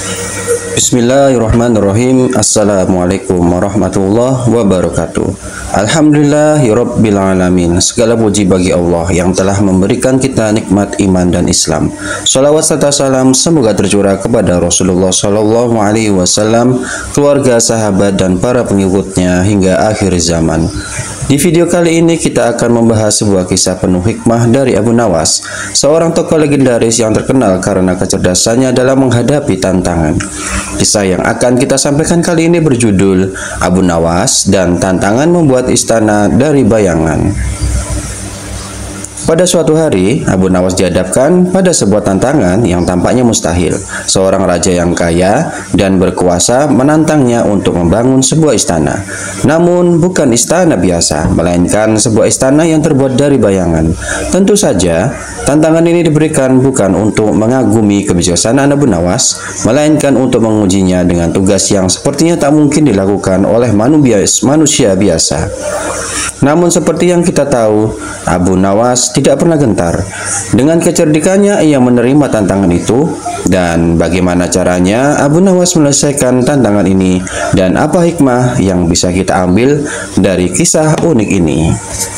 Bismillahirrahmanirrahim. Assalamualaikum warahmatullahi wabarakatuh. Alhamdulillahirabbil alamin. Segala puji bagi Allah yang telah memberikan kita nikmat iman dan Islam. Shalawat serta salam semoga tercurah kepada Rasulullah Shallallahu Alaihi Wasallam, keluarga, sahabat dan para pengikutnya hingga akhir zaman. Di video kali ini kita akan membahas sebuah kisah penuh hikmah dari Abu Nawas, seorang tokoh legendaris yang terkenal karena kecerdasannya dalam menghadapi tantangan. Kisah yang akan kita sampaikan kali ini berjudul Abu Nawas dan Tantangan Membuat Istana dari Bayangan. Pada suatu hari, Abu Nawas dihadapkan pada sebuah tantangan yang tampaknya mustahil. Seorang raja yang kaya dan berkuasa menantangnya untuk membangun sebuah istana. Namun, bukan istana biasa, melainkan sebuah istana yang terbuat dari bayangan. Tentu saja, tantangan ini diberikan bukan untuk mengagumi kebijaksanaan Abu Nawas, melainkan untuk mengujinya dengan tugas yang sepertinya tak mungkin dilakukan oleh manusia biasa. Namun seperti yang kita tahu, Abu Nawas tidak pernah gentar. Dengan kecerdikannya ia menerima tantangan itu. Dan bagaimana caranya Abu Nawas menyelesaikan tantangan ini, dan apa hikmah yang bisa kita ambil dari kisah unik ini.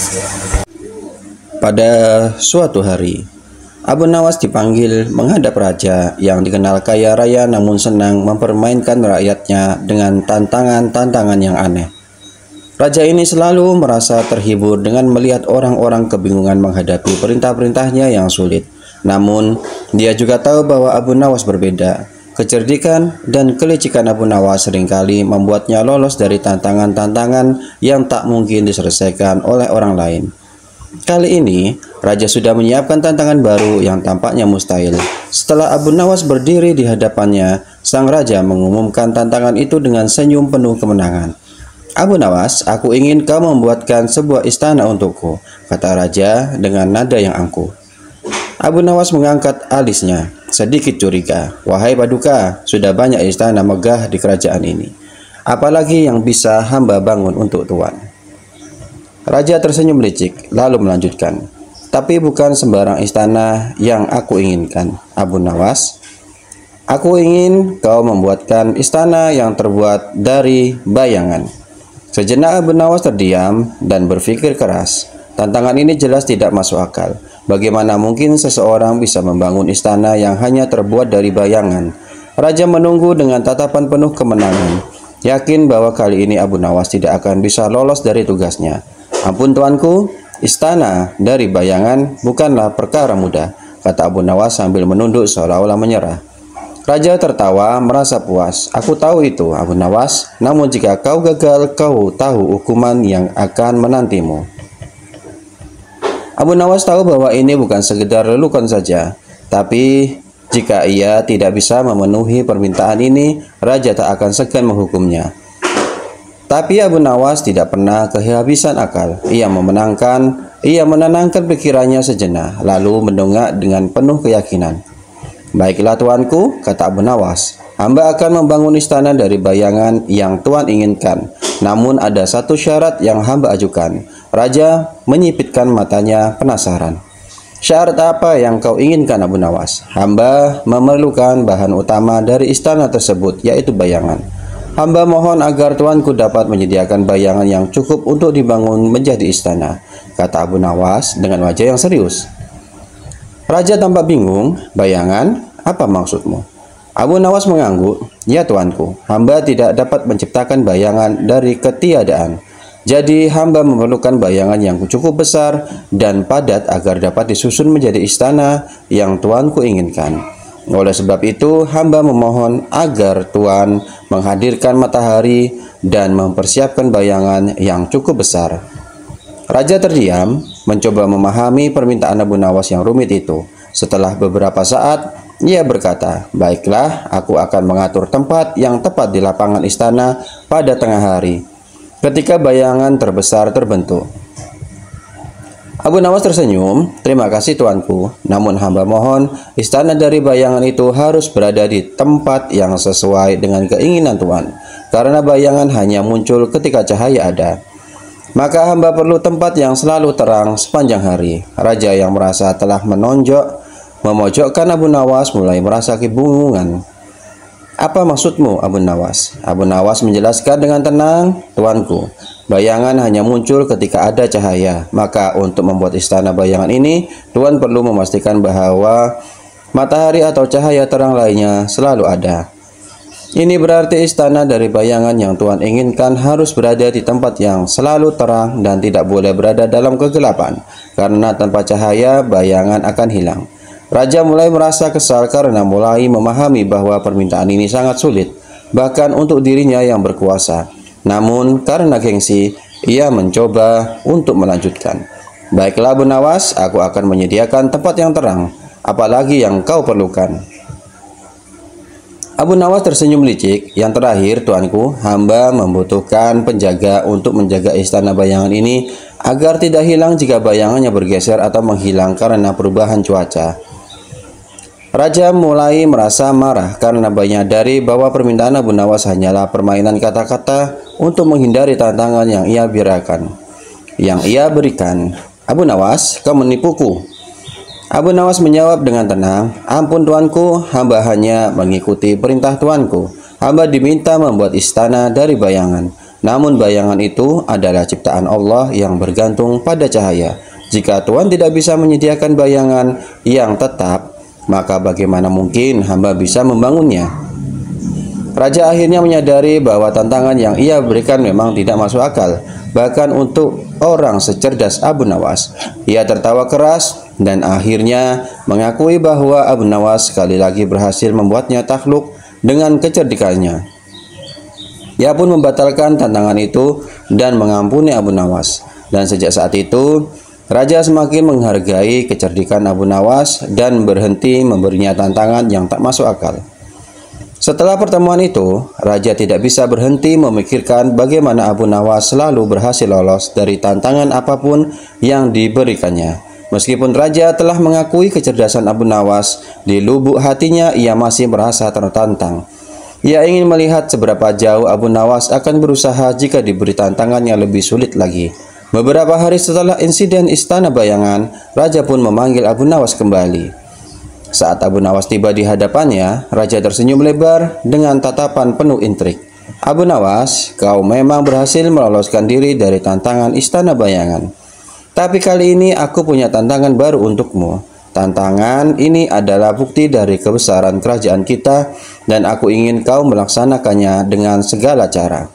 Pada suatu hari, Abu Nawas dipanggil menghadap raja yang dikenal kaya raya namun senang mempermainkan rakyatnya dengan tantangan-tantangan yang aneh. Raja ini selalu merasa terhibur dengan melihat orang-orang kebingungan menghadapi perintah-perintahnya yang sulit. Namun, dia juga tahu bahwa Abu Nawas berbeda. Kecerdikan dan kelicikan Abu Nawas seringkali membuatnya lolos dari tantangan-tantangan yang tak mungkin diselesaikan oleh orang lain. Kali ini, Raja sudah menyiapkan tantangan baru yang tampaknya mustahil. Setelah Abu Nawas berdiri di hadapannya, sang Raja mengumumkan tantangan itu dengan senyum penuh kemenangan. Abu Nawas, aku ingin kau membuatkan sebuah istana untukku, kata Raja dengan nada yang angkuh. Abu Nawas mengangkat alisnya, sedikit curiga. Wahai Paduka, sudah banyak istana megah di kerajaan ini. Apalagi yang bisa hamba bangun untuk Tuan? Raja tersenyum licik, lalu melanjutkan. Tapi bukan sembarang istana yang aku inginkan, Abu Nawas. Aku ingin kau membuatkan istana yang terbuat dari bayangan. Sejenak Abu Nawas terdiam dan berpikir keras. Tantangan ini jelas tidak masuk akal. Bagaimana mungkin seseorang bisa membangun istana yang hanya terbuat dari bayangan? Raja menunggu dengan tatapan penuh kemenangan, yakin bahwa kali ini Abu Nawas tidak akan bisa lolos dari tugasnya. Ampun tuanku, istana dari bayangan bukanlah perkara mudah, kata Abu Nawas sambil menunduk seolah-olah menyerah. Raja tertawa merasa puas. Aku tahu itu, Abu Nawas. Namun jika kau gagal, kau tahu hukuman yang akan menantimu. Abu Nawas tahu bahwa ini bukan sekedar lelucon saja. Tapi jika ia tidak bisa memenuhi permintaan ini, Raja tak akan segan menghukumnya. Tapi Abu Nawas tidak pernah kehabisan akal. Ia menenangkan pikirannya sejenak, lalu mendongak dengan penuh keyakinan. Baiklah tuanku, kata Abu Nawas, hamba akan membangun istana dari bayangan yang Tuan inginkan. Namun ada satu syarat yang hamba ajukan. Raja menyipitkan matanya penasaran. Syarat apa yang kau inginkan, Abu Nawas? Hamba memerlukan bahan utama dari istana tersebut, yaitu bayangan. Hamba mohon agar tuanku dapat menyediakan bayangan yang cukup untuk dibangun menjadi istana, kata Abu Nawas dengan wajah yang serius. Raja tampak bingung. Bayangan? Apa maksudmu? Abu Nawas mengangguk. Ya tuanku, hamba tidak dapat menciptakan bayangan dari ketiadaan. Jadi hamba memerlukan bayangan yang cukup besar dan padat agar dapat disusun menjadi istana yang tuanku inginkan. Oleh sebab itu, hamba memohon agar Tuan menghadirkan matahari dan mempersiapkan bayangan yang cukup besar. Raja terdiam, mencoba memahami permintaan Abu Nawas yang rumit itu. Setelah beberapa saat, ia berkata, baiklah, aku akan mengatur tempat yang tepat di lapangan istana pada tengah hari, ketika bayangan terbesar terbentuk. Abu Nawas tersenyum, terima kasih tuanku, namun hamba mohon istana dari bayangan itu harus berada di tempat yang sesuai dengan keinginan Tuan, karena bayangan hanya muncul ketika cahaya ada. Maka hamba perlu tempat yang selalu terang sepanjang hari. Raja yang merasa telah memojokkan Abu Nawas mulai merasa kebingungan. "Apa maksudmu, Abu Nawas?" Abu Nawas menjelaskan dengan tenang, "Tuanku, bayangan hanya muncul ketika ada cahaya. Maka untuk membuat istana bayangan ini, Tuan perlu memastikan bahwa matahari atau cahaya terang lainnya selalu ada. Ini berarti istana dari bayangan yang Tuan inginkan harus berada di tempat yang selalu terang dan tidak boleh berada dalam kegelapan, karena tanpa cahaya bayangan akan hilang." Raja mulai merasa kesal karena mulai memahami bahwa permintaan ini sangat sulit, bahkan untuk dirinya yang berkuasa. Namun karena gengsi, ia mencoba untuk melanjutkan. "Baiklah Abu Nawas, aku akan menyediakan tempat yang terang. Apalagi yang kau perlukan?" Abu Nawas tersenyum licik. "Yang terakhir, tuanku, hamba membutuhkan penjaga untuk menjaga istana bayangan ini agar tidak hilang jika bayangannya bergeser atau menghilang karena perubahan cuaca." Raja mulai merasa marah karena menyadari bahwa permintaan Abu Nawas hanyalah permainan kata-kata untuk menghindari tantangan yang ia berikan. "Abu Nawas, kau menipuku." Abu Nawas menjawab dengan tenang, "Ampun tuanku, hamba hanya mengikuti perintah tuanku. Hamba diminta membuat istana dari bayangan. Namun bayangan itu adalah ciptaan Allah yang bergantung pada cahaya. Jika Tuan tidak bisa menyediakan bayangan yang tetap, maka bagaimana mungkin hamba bisa membangunnya?" Raja akhirnya menyadari bahwa tantangan yang ia berikan memang tidak masuk akal, bahkan untuk orang secerdas Abu Nawas. Ia tertawa keras dan akhirnya mengakui bahwa Abu Nawas sekali lagi berhasil membuatnya takluk dengan kecerdikannya. Ia pun membatalkan tantangan itu dan mengampuni Abu Nawas. Dan sejak saat itu, Raja semakin menghargai kecerdikan Abu Nawas dan berhenti memberinya tantangan yang tak masuk akal. Setelah pertemuan itu, Raja tidak bisa berhenti memikirkan bagaimana Abu Nawas selalu berhasil lolos dari tantangan apapun yang diberikannya. Meskipun Raja telah mengakui kecerdasan Abu Nawas, di lubuk hatinya ia masih merasa tertantang. Ia ingin melihat seberapa jauh Abu Nawas akan berusaha jika diberi tantangan yang lebih sulit lagi. Beberapa hari setelah insiden Istana Bayangan, Raja pun memanggil Abu Nawas kembali. Saat Abu Nawas tiba di hadapannya, Raja tersenyum lebar dengan tatapan penuh intrik. "Abu Nawas, kau memang berhasil meloloskan diri dari tantangan Istana Bayangan. Tapi kali ini aku punya tantangan baru untukmu. Tantangan ini adalah bukti dari kebesaran kerajaan kita dan aku ingin kau melaksanakannya dengan segala cara."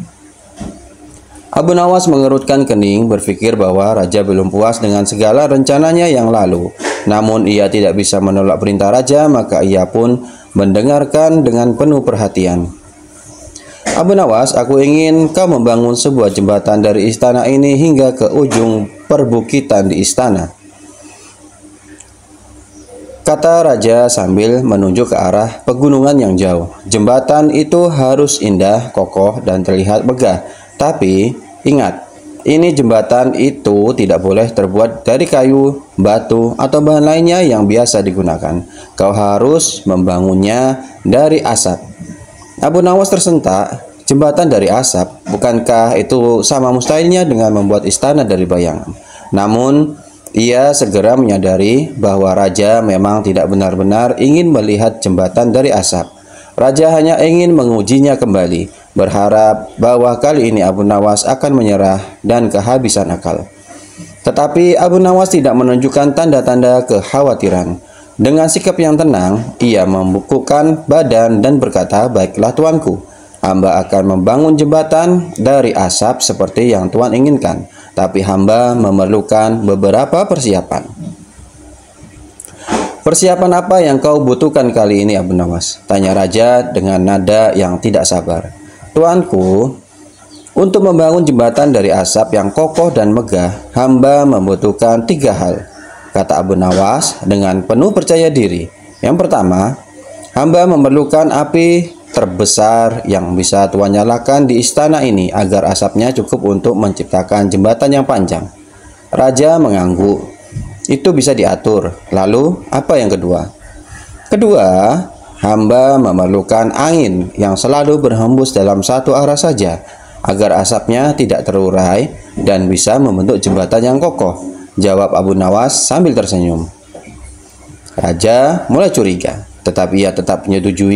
Abu Nawas mengerutkan kening, berpikir bahwa Raja belum puas dengan segala rencananya yang lalu. Namun ia tidak bisa menolak perintah Raja, maka ia pun mendengarkan dengan penuh perhatian. "Abu Nawas, aku ingin kau membangun sebuah jembatan dari istana ini hingga ke ujung perbukitan di istana," kata Raja sambil menunjuk ke arah pegunungan yang jauh. "Jembatan itu harus indah, kokoh, dan terlihat megah. Tapi ingat, ini jembatan itu tidak boleh terbuat dari kayu, batu, atau bahan lainnya yang biasa digunakan. Kau harus membangunnya dari asap." Abu Nawas tersentak. Jembatan dari asap, bukankah itu sama mustahilnya dengan membuat istana dari bayangan? Namun, ia segera menyadari bahwa Raja memang tidak benar-benar ingin melihat jembatan dari asap. Raja hanya ingin mengujinya kembali, berharap bahwa kali ini Abu Nawas akan menyerah dan kehabisan akal. Tetapi Abu Nawas tidak menunjukkan tanda-tanda kekhawatiran. Dengan sikap yang tenang, ia membungkukkan badan dan berkata, "Baiklah tuanku, hamba akan membangun jembatan dari asap seperti yang Tuan inginkan. Tapi hamba memerlukan beberapa persiapan." "Persiapan apa yang kau butuhkan kali ini, Abu Nawas?" tanya Raja dengan nada yang tidak sabar. "Tuanku, untuk membangun jembatan dari asap yang kokoh dan megah, hamba membutuhkan 3 hal," kata Abu Nawas dengan penuh percaya diri. "Yang pertama, hamba memerlukan api terbesar yang bisa Tuan nyalakan di istana ini agar asapnya cukup untuk menciptakan jembatan yang panjang." Raja mengangguk. "Itu bisa diatur. Lalu, apa yang kedua?" "Kedua, hamba memerlukan angin yang selalu berhembus dalam satu arah saja, agar asapnya tidak terurai dan bisa membentuk jembatan yang kokoh," jawab Abu Nawas sambil tersenyum. Raja mulai curiga, tetapi ia tetap menyetujui.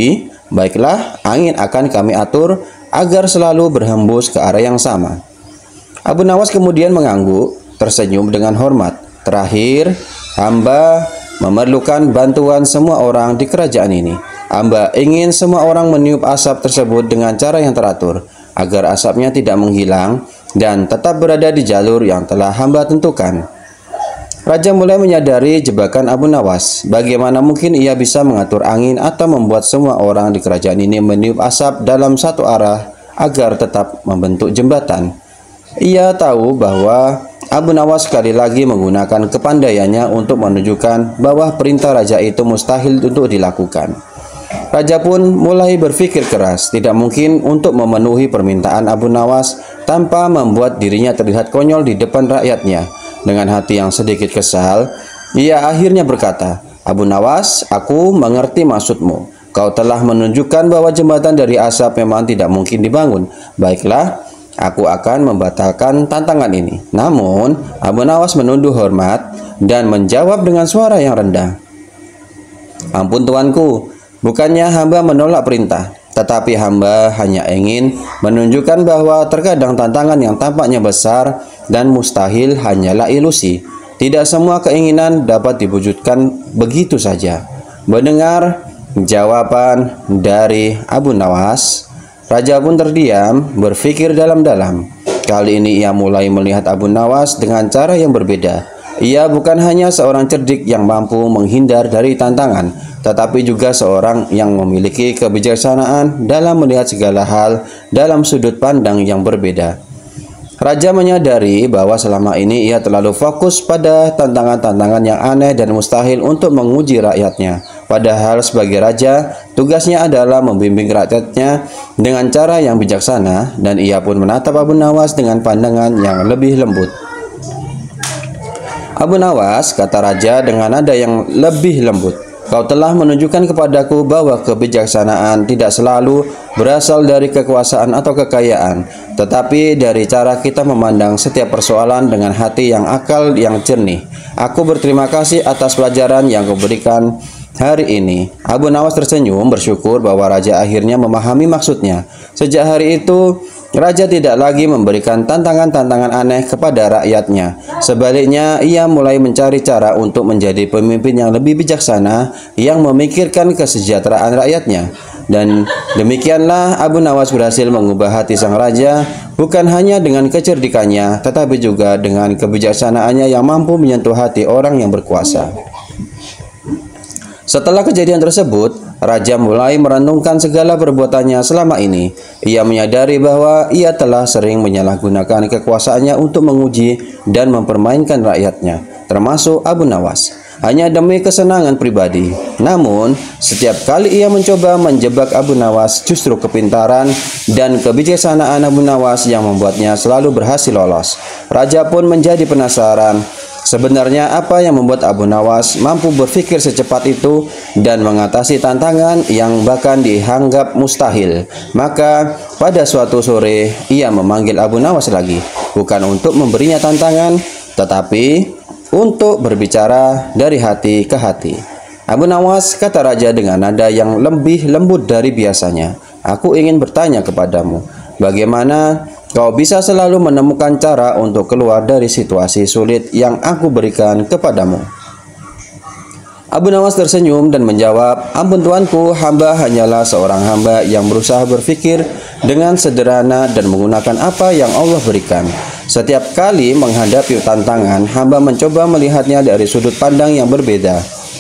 Baiklah, angin akan kami atur agar selalu berhembus ke arah yang sama." Abu Nawas kemudian mengangguk, tersenyum dengan hormat. "Terakhir, hamba memerlukan bantuan semua orang di kerajaan ini. Hamba ingin semua orang meniup asap tersebut dengan cara yang teratur, agar asapnya tidak menghilang dan tetap berada di jalur yang telah hamba tentukan." Raja mulai menyadari jebakan Abu Nawas. Bagaimana mungkin ia bisa mengatur angin atau membuat semua orang di kerajaan ini meniup asap dalam satu arah agar tetap membentuk jembatan. Ia tahu bahwa Abu Nawas sekali lagi menggunakan kepandaiannya untuk menunjukkan bahwa perintah raja itu mustahil untuk dilakukan. Raja pun mulai berpikir keras, tidak mungkin untuk memenuhi permintaan Abu Nawas tanpa membuat dirinya terlihat konyol di depan rakyatnya. Dengan hati yang sedikit kesal, ia akhirnya berkata, "Abu Nawas, aku mengerti maksudmu. Kau telah menunjukkan bahwa jembatan dari asap memang tidak mungkin dibangun. Baiklah, aku akan membatalkan tantangan ini." Namun, Abu Nawas menunduk hormat dan menjawab dengan suara yang rendah, "Ampun tuanku, bukannya hamba menolak perintah, tetapi hamba hanya ingin menunjukkan bahwa terkadang tantangan yang tampaknya besar dan mustahil hanyalah ilusi. Tidak semua keinginan dapat diwujudkan begitu saja." Mendengar jawaban dari Abu Nawas, raja pun terdiam, berpikir dalam-dalam. Kali ini ia mulai melihat Abu Nawas dengan cara yang berbeda. Ia bukan hanya seorang cerdik yang mampu menghindar dari tantangan, tetapi juga seorang yang memiliki kebijaksanaan dalam melihat segala hal dalam sudut pandang yang berbeda. Raja menyadari bahwa selama ini ia terlalu fokus pada tantangan-tantangan yang aneh dan mustahil untuk menguji rakyatnya. Padahal sebagai raja, tugasnya adalah membimbing rakyatnya dengan cara yang bijaksana, dan ia pun menatap Abu Nawas dengan pandangan yang lebih lembut. "Abu Nawas," kata raja dengan nada yang lebih lembut, "kau telah menunjukkan kepadaku bahwa kebijaksanaan tidak selalu berasal dari kekuasaan atau kekayaan, tetapi dari cara kita memandang setiap persoalan dengan hati yang akal yang jernih. Aku berterima kasih atas pelajaran yang kau berikan hari ini." Abu Nawas tersenyum, bersyukur bahwa raja akhirnya memahami maksudnya. Sejak hari itu, raja tidak lagi memberikan tantangan-tantangan aneh kepada rakyatnya. Sebaliknya, ia mulai mencari cara untuk menjadi pemimpin yang lebih bijaksana, yang memikirkan kesejahteraan rakyatnya. Dan demikianlah Abu Nawas berhasil mengubah hati sang raja, bukan hanya dengan kecerdikannya, tetapi juga dengan kebijaksanaannya yang mampu menyentuh hati orang yang berkuasa. Setelah kejadian tersebut, raja mulai merenungkan segala perbuatannya selama ini. Ia menyadari bahwa ia telah sering menyalahgunakan kekuasaannya untuk menguji dan mempermainkan rakyatnya, termasuk Abu Nawas, hanya demi kesenangan pribadi. Namun, setiap kali ia mencoba menjebak Abu Nawas, justru kepintaran dan kebijaksanaan Abu Nawas yang membuatnya selalu berhasil lolos. Raja pun menjadi penasaran, sebenarnya apa yang membuat Abu Nawas mampu berpikir secepat itu dan mengatasi tantangan yang bahkan dianggap mustahil. Maka pada suatu sore ia memanggil Abu Nawas lagi, bukan untuk memberinya tantangan, tetapi untuk berbicara dari hati ke hati. "Abu Nawas," kata raja dengan nada yang lebih lembut dari biasanya, "aku ingin bertanya kepadamu, bagaimana kau bisa selalu menemukan cara untuk keluar dari situasi sulit yang aku berikan kepadamu?" Abu Nawas tersenyum dan menjawab, "Ampun tuanku, hamba hanyalah seorang hamba yang berusaha berpikir dengan sederhana dan menggunakan apa yang Allah berikan. Setiap kali menghadapi tantangan, hamba mencoba melihatnya dari sudut pandang yang berbeda.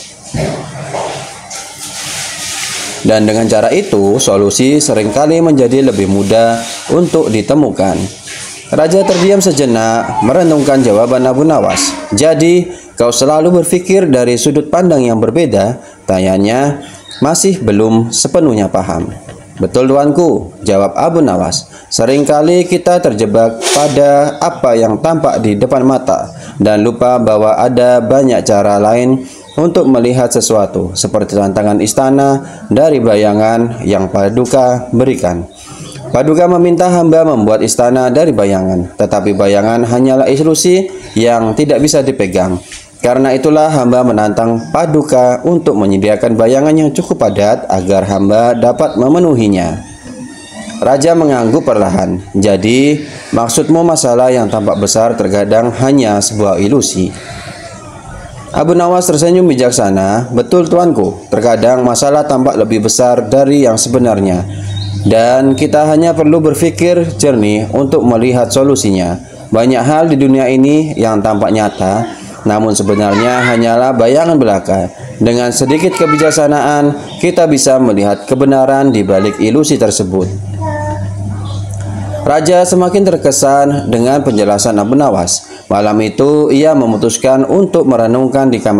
Dan dengan cara itu, solusi seringkali menjadi lebih mudah untuk ditemukan." Raja terdiam sejenak, merenungkan jawaban Abu Nawas. "Jadi, kau selalu berpikir dari sudut pandang yang berbeda?" tanyanya, masih belum sepenuhnya paham. "Betul tuanku," jawab Abu Nawas. "Seringkali kita terjebak pada apa yang tampak di depan mata dan lupa bahwa ada banyak cara lain untuk melihat sesuatu, seperti tantangan istana dari bayangan yang Paduka berikan. Paduka meminta hamba membuat istana dari bayangan, tetapi bayangan hanyalah ilusi yang tidak bisa dipegang. Karena itulah hamba menantang Paduka untuk menyediakan bayangan yang cukup padat agar hamba dapat memenuhinya. Raja mengangguk perlahan. Jadi, maksudmu masalah yang tampak besar terkadang hanya sebuah ilusi. Abu Nawas tersenyum bijaksana. Betul tuanku, terkadang masalah tampak lebih besar dari yang sebenarnya. Dan kita hanya perlu berpikir jernih untuk melihat solusinya. Banyak hal di dunia ini yang tampak nyata, namun sebenarnya hanyalah bayangan belaka. Dengan sedikit kebijaksanaan, kita bisa melihat kebenaran di balik ilusi tersebut. Raja semakin terkesan dengan penjelasan Abu Nawas. Malam itu ia memutuskan untuk merenung di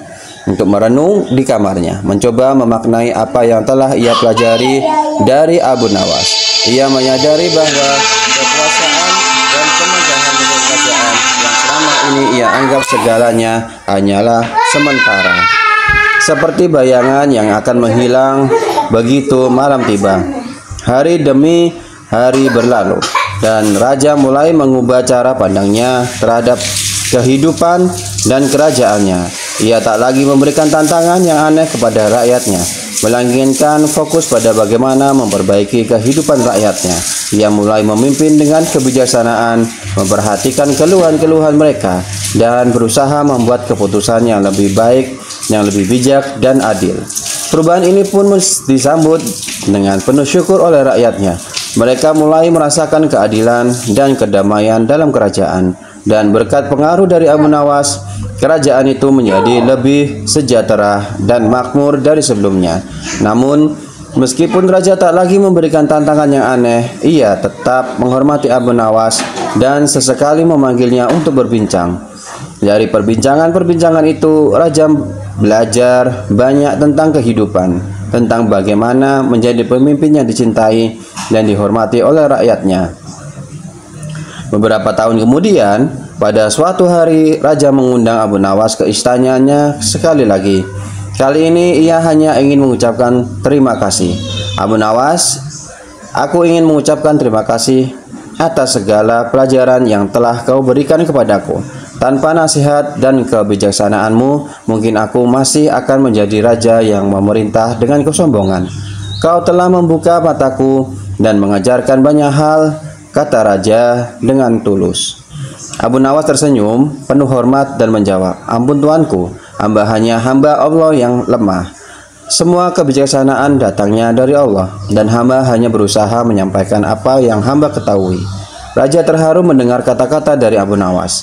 kamarnya, mencoba memaknai apa yang telah ia pelajari dari Abu Nawas. Ia menyadari bahwa kekuasaan dan kemegahan kerajaan yang selama ini ia anggap segalanya hanyalah sementara. Seperti bayangan yang akan menghilang begitu malam tiba. Hari demi hari berlalu dan raja mulai mengubah cara pandangnya terhadap kehidupan dan kerajaannya. Ia tak lagi memberikan tantangan yang aneh kepada rakyatnya, melainkan fokus pada bagaimana memperbaiki kehidupan rakyatnya. Ia mulai memimpin dengan kebijaksanaan, memperhatikan keluhan-keluhan mereka, dan berusaha membuat keputusan yang lebih baik, yang lebih bijak dan adil. Perubahan ini pun disambut dengan penuh syukur oleh rakyatnya. Mereka mulai merasakan keadilan dan kedamaian dalam kerajaan. Dan berkat pengaruh dari Abu Nawas, kerajaan itu menjadi lebih sejahtera dan makmur dari sebelumnya. Namun, meskipun raja tak lagi memberikan tantangan yang aneh, ia tetap menghormati Abu Nawas dan sesekali memanggilnya untuk berbincang. Dari perbincangan-perbincangan itu, raja belajar banyak tentang kehidupan, tentang bagaimana menjadi pemimpin yang dicintai dan dihormati oleh rakyatnya. Beberapa tahun kemudian, pada suatu hari, raja mengundang Abu Nawas ke istananya sekali lagi. Kali ini ia hanya ingin mengucapkan terima kasih. Abu Nawas, aku ingin mengucapkan terima kasih atas segala pelajaran yang telah kau berikan kepadaku. Tanpa nasihat dan kebijaksanaanmu, mungkin aku masih akan menjadi raja yang memerintah dengan kesombongan. Kau telah membuka mataku dan mengajarkan banyak hal, kata raja dengan tulus. Abu Nawas tersenyum penuh hormat dan menjawab, ampun tuanku, hamba hanya hamba Allah yang lemah. Semua kebijaksanaan datangnya dari Allah, dan hamba hanya berusaha menyampaikan apa yang hamba ketahui. Raja terharu mendengar kata-kata dari Abu Nawas.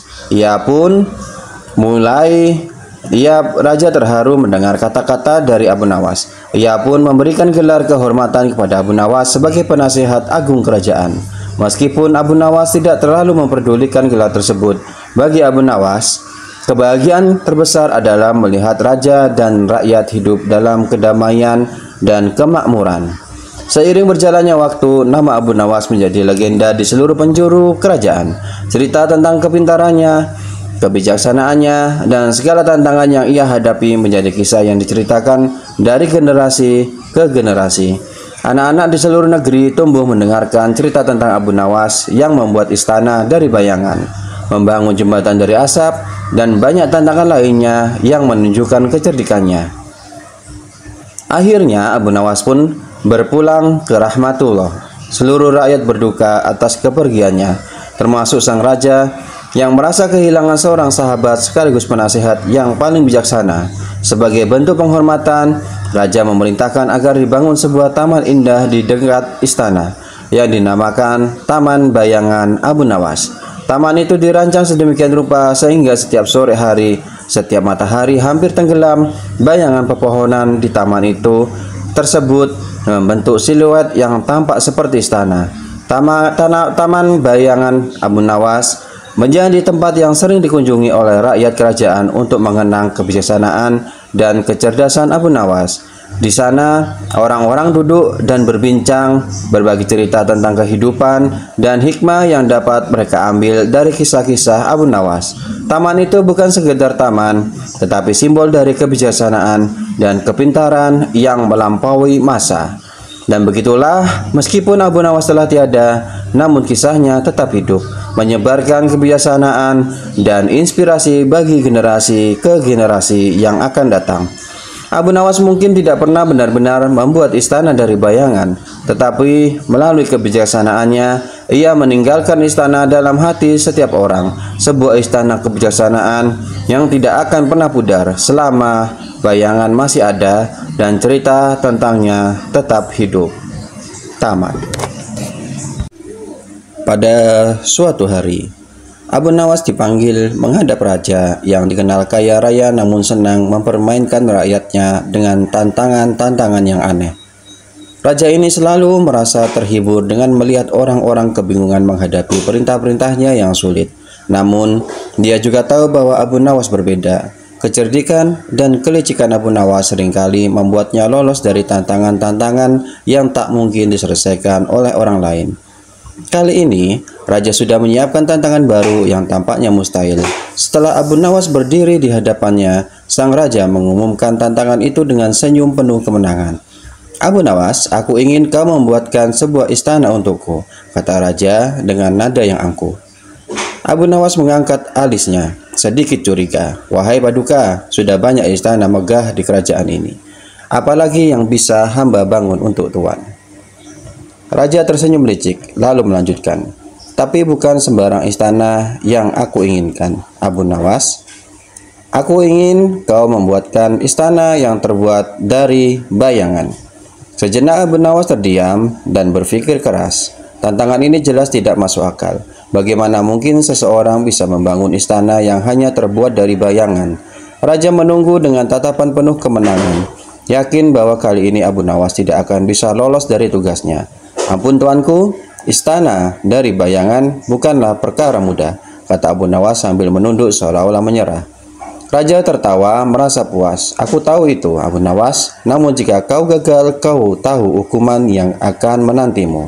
Raja terharu mendengar kata-kata dari Abu Nawas. Ia pun memberikan gelar kehormatan kepada Abu Nawas sebagai penasihat agung kerajaan. Meskipun Abu Nawas tidak terlalu memperdulikan gelar tersebut, bagi Abu Nawas, kebahagiaan terbesar adalah melihat raja dan rakyat hidup dalam kedamaian dan kemakmuran. Seiring berjalannya waktu, nama Abu Nawas menjadi legenda di seluruh penjuru kerajaan. Cerita tentang kepintarannya, kebijaksanaannya, dan segala tantangan yang ia hadapi menjadi kisah yang diceritakan dari generasi ke generasi. Anak-anak di seluruh negeri tumbuh mendengarkan cerita tentang Abu Nawas yang membuat istana dari bayangan, membangun jembatan dari asap, dan banyak tantangan lainnya yang menunjukkan kecerdikannya. Akhirnya Abu Nawas pun berpulang ke rahmatullah. Seluruh rakyat berduka atas kepergiannya, termasuk sang raja yang merasa kehilangan seorang sahabat sekaligus penasihat yang paling bijaksana. Sebagai bentuk penghormatan, raja memerintahkan agar dibangun sebuah taman indah di dekat istana yang dinamakan Taman Bayangan Abu Nawas. Taman itu dirancang sedemikian rupa sehingga setiap sore hari, setiap matahari hampir tenggelam, bayangan pepohonan di taman itu tersebut membentuk siluet yang tampak seperti istana. Taman Bayangan Abu Nawas menjadi tempat yang sering dikunjungi oleh rakyat kerajaan untuk mengenang kebijaksanaan dan kecerdasan Abu Nawas. Di sana, orang-orang duduk dan berbincang, berbagi cerita tentang kehidupan dan hikmah yang dapat mereka ambil dari kisah-kisah Abu Nawas. Taman itu bukan sekedar taman, tetapi simbol dari kebijaksanaan dan kepintaran yang melampaui masa. Dan begitulah, meskipun Abu Nawas telah tiada, namun kisahnya tetap hidup, menyebarkan kebijaksanaan dan inspirasi bagi generasi ke generasi yang akan datang. Abu Nawas mungkin tidak pernah benar-benar membuat istana dari bayangan, tetapi melalui kebijaksanaannya, ia meninggalkan istana dalam hati setiap orang, sebuah istana kebijaksanaan yang tidak akan pernah pudar selama bayangan masih ada dan cerita tentangnya tetap hidup. Tamat. Pada suatu hari, Abu Nawas dipanggil menghadap raja yang dikenal kaya raya namun senang mempermainkan rakyatnya dengan tantangan-tantangan yang aneh. Raja ini selalu merasa terhibur dengan melihat orang-orang kebingungan menghadapi perintah-perintahnya yang sulit. Namun, dia juga tahu bahwa Abu Nawas berbeda. Kecerdikan dan kelicikan Abu Nawas seringkali membuatnya lolos dari tantangan-tantangan yang tak mungkin diselesaikan oleh orang lain. Kali ini, raja sudah menyiapkan tantangan baru yang tampaknya mustahil. Setelah Abu Nawas berdiri di hadapannya, sang raja mengumumkan tantangan itu dengan senyum penuh kemenangan. "Abu Nawas, aku ingin kau membuatkan sebuah istana untukku," kata raja dengan nada yang angkuh. Abu Nawas mengangkat alisnya, sedikit curiga. "Wahai Paduka, sudah banyak istana megah di kerajaan ini. Apalagi yang bisa hamba bangun untuk Tuan?" Raja tersenyum licik, lalu melanjutkan, "Tapi bukan sembarang istana yang aku inginkan, Abu Nawas. Aku ingin kau membuatkan istana yang terbuat dari bayangan." Sejenak Abu Nawas terdiam dan berpikir keras. Tantangan ini jelas tidak masuk akal. Bagaimana mungkin seseorang bisa membangun istana yang hanya terbuat dari bayangan? Raja menunggu dengan tatapan penuh kemenangan, yakin bahwa kali ini Abu Nawas tidak akan bisa lolos dari tugasnya. "Ampun tuanku, istana dari bayangan bukanlah perkara mudah," kata Abu Nawas sambil menunduk seolah-olah menyerah. Raja tertawa merasa puas. "Aku tahu itu, Abu Nawas. Namun jika kau gagal, kau tahu hukuman yang akan menantimu."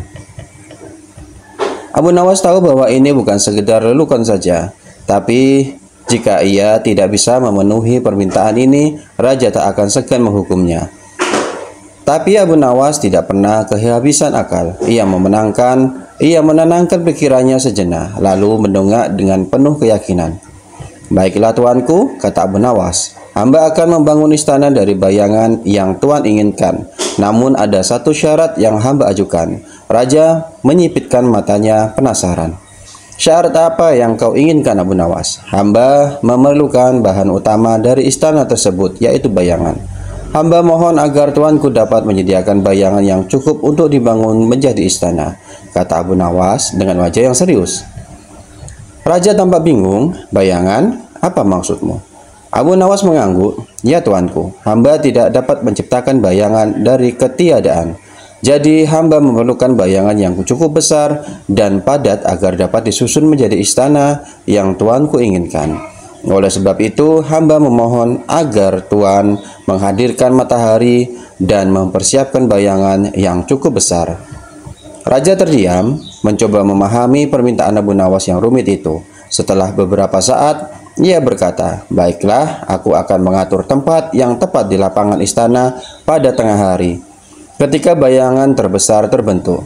Abu Nawas tahu bahwa ini bukan sekedar lelucon saja, tapi jika ia tidak bisa memenuhi permintaan ini, raja tak akan segan menghukumnya. Tapi Abu Nawas tidak pernah kehabisan akal. Ia menenangkan pikirannya sejenak, lalu mendongak dengan penuh keyakinan. "Baiklah tuanku," kata Abu Nawas. "Hamba akan membangun istana dari bayangan yang Tuan inginkan. Namun ada satu syarat yang hamba ajukan." Raja menyipitkan matanya penasaran. "Syarat apa yang kau inginkan, Abu Nawas?" "Hamba memerlukan bahan utama dari istana tersebut, yaitu bayangan. Hamba mohon agar tuanku dapat menyediakan bayangan yang cukup untuk dibangun menjadi istana," kata Abu Nawas dengan wajah yang serius. Raja tampak bingung. "Bayangan? Apa maksudmu?" Abu Nawas mengangguk. "Ya tuanku, hamba tidak dapat menciptakan bayangan dari ketiadaan. Jadi hamba memerlukan bayangan yang cukup besar dan padat agar dapat disusun menjadi istana yang tuanku inginkan. Oleh sebab itu, hamba memohon agar Tuan menghadirkan matahari dan mempersiapkan bayangan yang cukup besar." Raja terdiam, mencoba memahami permintaan Abu Nawas yang rumit itu. Setelah beberapa saat, ia berkata, "Baiklah, aku akan mengatur tempat yang tepat di lapangan istana pada tengah hari, ketika bayangan terbesar terbentuk."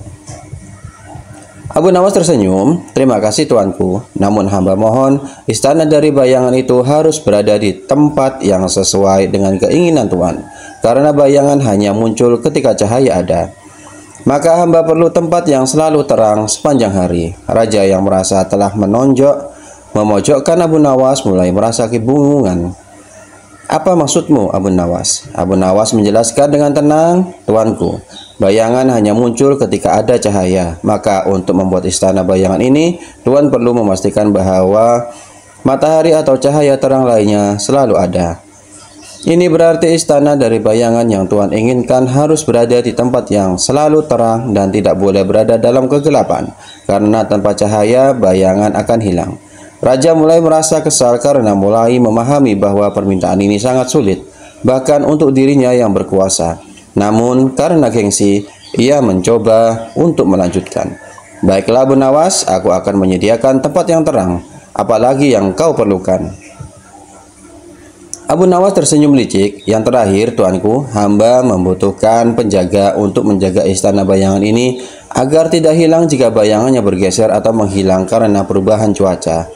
Abu Nawas tersenyum. "Terima kasih tuanku, namun hamba mohon istana dari bayangan itu harus berada di tempat yang sesuai dengan keinginan Tuan, karena bayangan hanya muncul ketika cahaya ada. Maka hamba perlu tempat yang selalu terang sepanjang hari." Raja yang merasa telah memojokkan Abu Nawas mulai merasa kebingungan. "Apa maksudmu, Abu Nawas?" Abu Nawas menjelaskan dengan tenang, "Tuanku, bayangan hanya muncul ketika ada cahaya. Maka untuk membuat istana bayangan ini, Tuan perlu memastikan bahwa matahari atau cahaya terang lainnya selalu ada. Ini berarti istana dari bayangan yang Tuan inginkan harus berada di tempat yang selalu terang dan tidak boleh berada dalam kegelapan, karena tanpa cahaya bayangan akan hilang." Raja mulai merasa kesal karena mulai memahami bahwa permintaan ini sangat sulit, bahkan untuk dirinya yang berkuasa. Namun karena gengsi, ia mencoba untuk melanjutkan. "Baiklah Abu Nawas, aku akan menyediakan tempat yang terang. Apalagi yang kau perlukan?" Abu Nawas tersenyum licik. Yang terakhir, tuanku, hamba membutuhkan penjaga untuk menjaga istana bayangan ini agar tidak hilang jika bayangannya bergeser atau menghilang karena perubahan cuaca.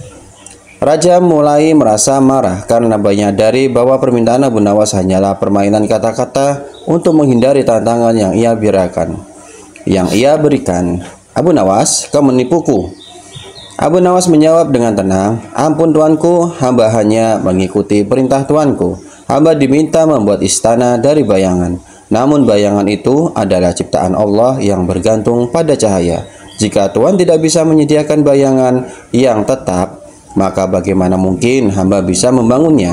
Raja mulai merasa marah karena menyadari bahwa permintaan Abu Nawas hanyalah permainan kata-kata untuk menghindari tantangan yang ia berikan. Abu Nawas, kau menipuku. Abu Nawas menjawab dengan tenang, ampun tuanku, hamba hanya mengikuti perintah tuanku. Hamba diminta membuat istana dari bayangan. Namun bayangan itu adalah ciptaan Allah yang bergantung pada cahaya. Jika Tuhan tidak bisa menyediakan bayangan yang tetap, maka bagaimana mungkin hamba bisa membangunnya?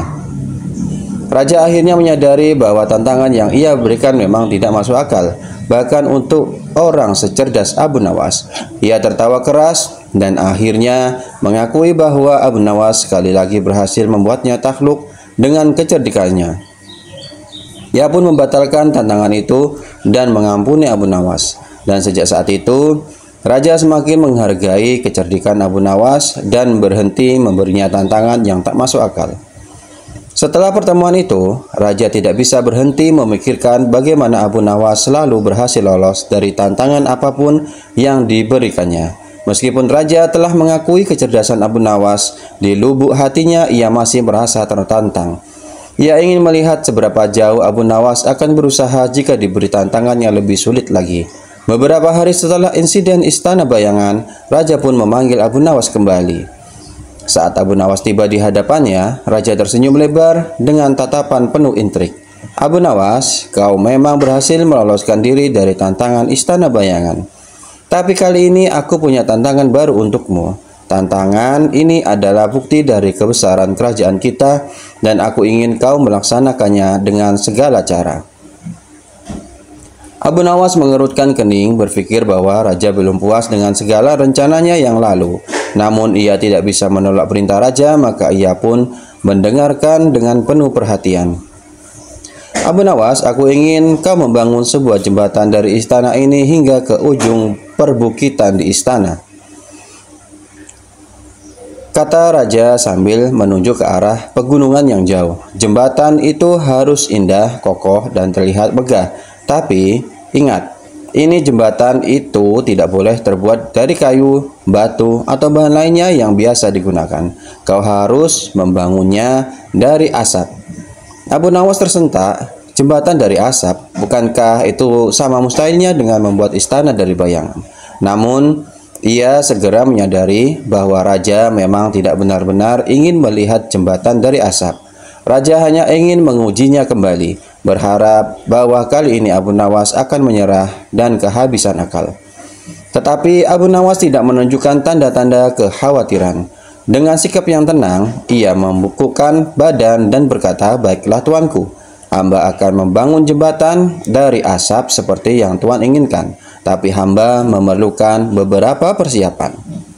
Raja akhirnya menyadari bahwa tantangan yang ia berikan memang tidak masuk akal, bahkan untuk orang secerdas Abu Nawas. Ia tertawa keras dan akhirnya mengakui bahwa Abu Nawas sekali lagi berhasil membuatnya takluk dengan kecerdikannya. Ia pun membatalkan tantangan itu dan mengampuni Abu Nawas. Dan sejak saat itu, Raja semakin menghargai kecerdikan Abu Nawas dan berhenti memberinya tantangan yang tak masuk akal. Setelah pertemuan itu, Raja tidak bisa berhenti memikirkan bagaimana Abu Nawas selalu berhasil lolos dari tantangan apapun yang diberikannya. Meskipun Raja telah mengakui kecerdasan Abu Nawas, di lubuk hatinya ia masih merasa tertantang. Ia ingin melihat seberapa jauh Abu Nawas akan berusaha jika diberi tantangan yang lebih sulit lagi. Beberapa hari setelah insiden Istana Bayangan, Raja pun memanggil Abu Nawas kembali. Saat Abu Nawas tiba di hadapannya, Raja tersenyum lebar dengan tatapan penuh intrik. Abu Nawas, kau memang berhasil meloloskan diri dari tantangan Istana Bayangan. Tapi kali ini aku punya tantangan baru untukmu. Tantangan ini adalah bukti dari kebesaran kerajaan kita dan aku ingin kau melaksanakannya dengan segala cara. Abu Nawas mengerutkan kening, berpikir bahwa Raja belum puas dengan segala rencananya yang lalu. Namun ia tidak bisa menolak perintah Raja, maka ia pun mendengarkan dengan penuh perhatian. Abu Nawas, aku ingin kau membangun sebuah jembatan dari istana ini hingga ke ujung perbukitan di istana, kata Raja sambil menunjuk ke arah pegunungan yang jauh. Jembatan itu harus indah, kokoh, dan terlihat megah. Tapi ingat, ini jembatan itu tidak boleh terbuat dari kayu, batu, atau bahan lainnya yang biasa digunakan. Kau harus membangunnya dari asap. Abu Nawas tersentak. Jembatan dari asap, bukankah itu sama mustahilnya dengan membuat istana dari bayangan? Namun, ia segera menyadari bahwa Raja memang tidak benar-benar ingin melihat jembatan dari asap. Raja hanya ingin mengujinya kembali, berharap bahwa kali ini Abu Nawas akan menyerah dan kehabisan akal. Tetapi Abu Nawas tidak menunjukkan tanda-tanda kekhawatiran. Dengan sikap yang tenang, ia membungkukkan badan dan berkata, baiklah tuanku, hamba akan membangun jembatan dari asap seperti yang Tuan inginkan. Tapi hamba memerlukan beberapa persiapan.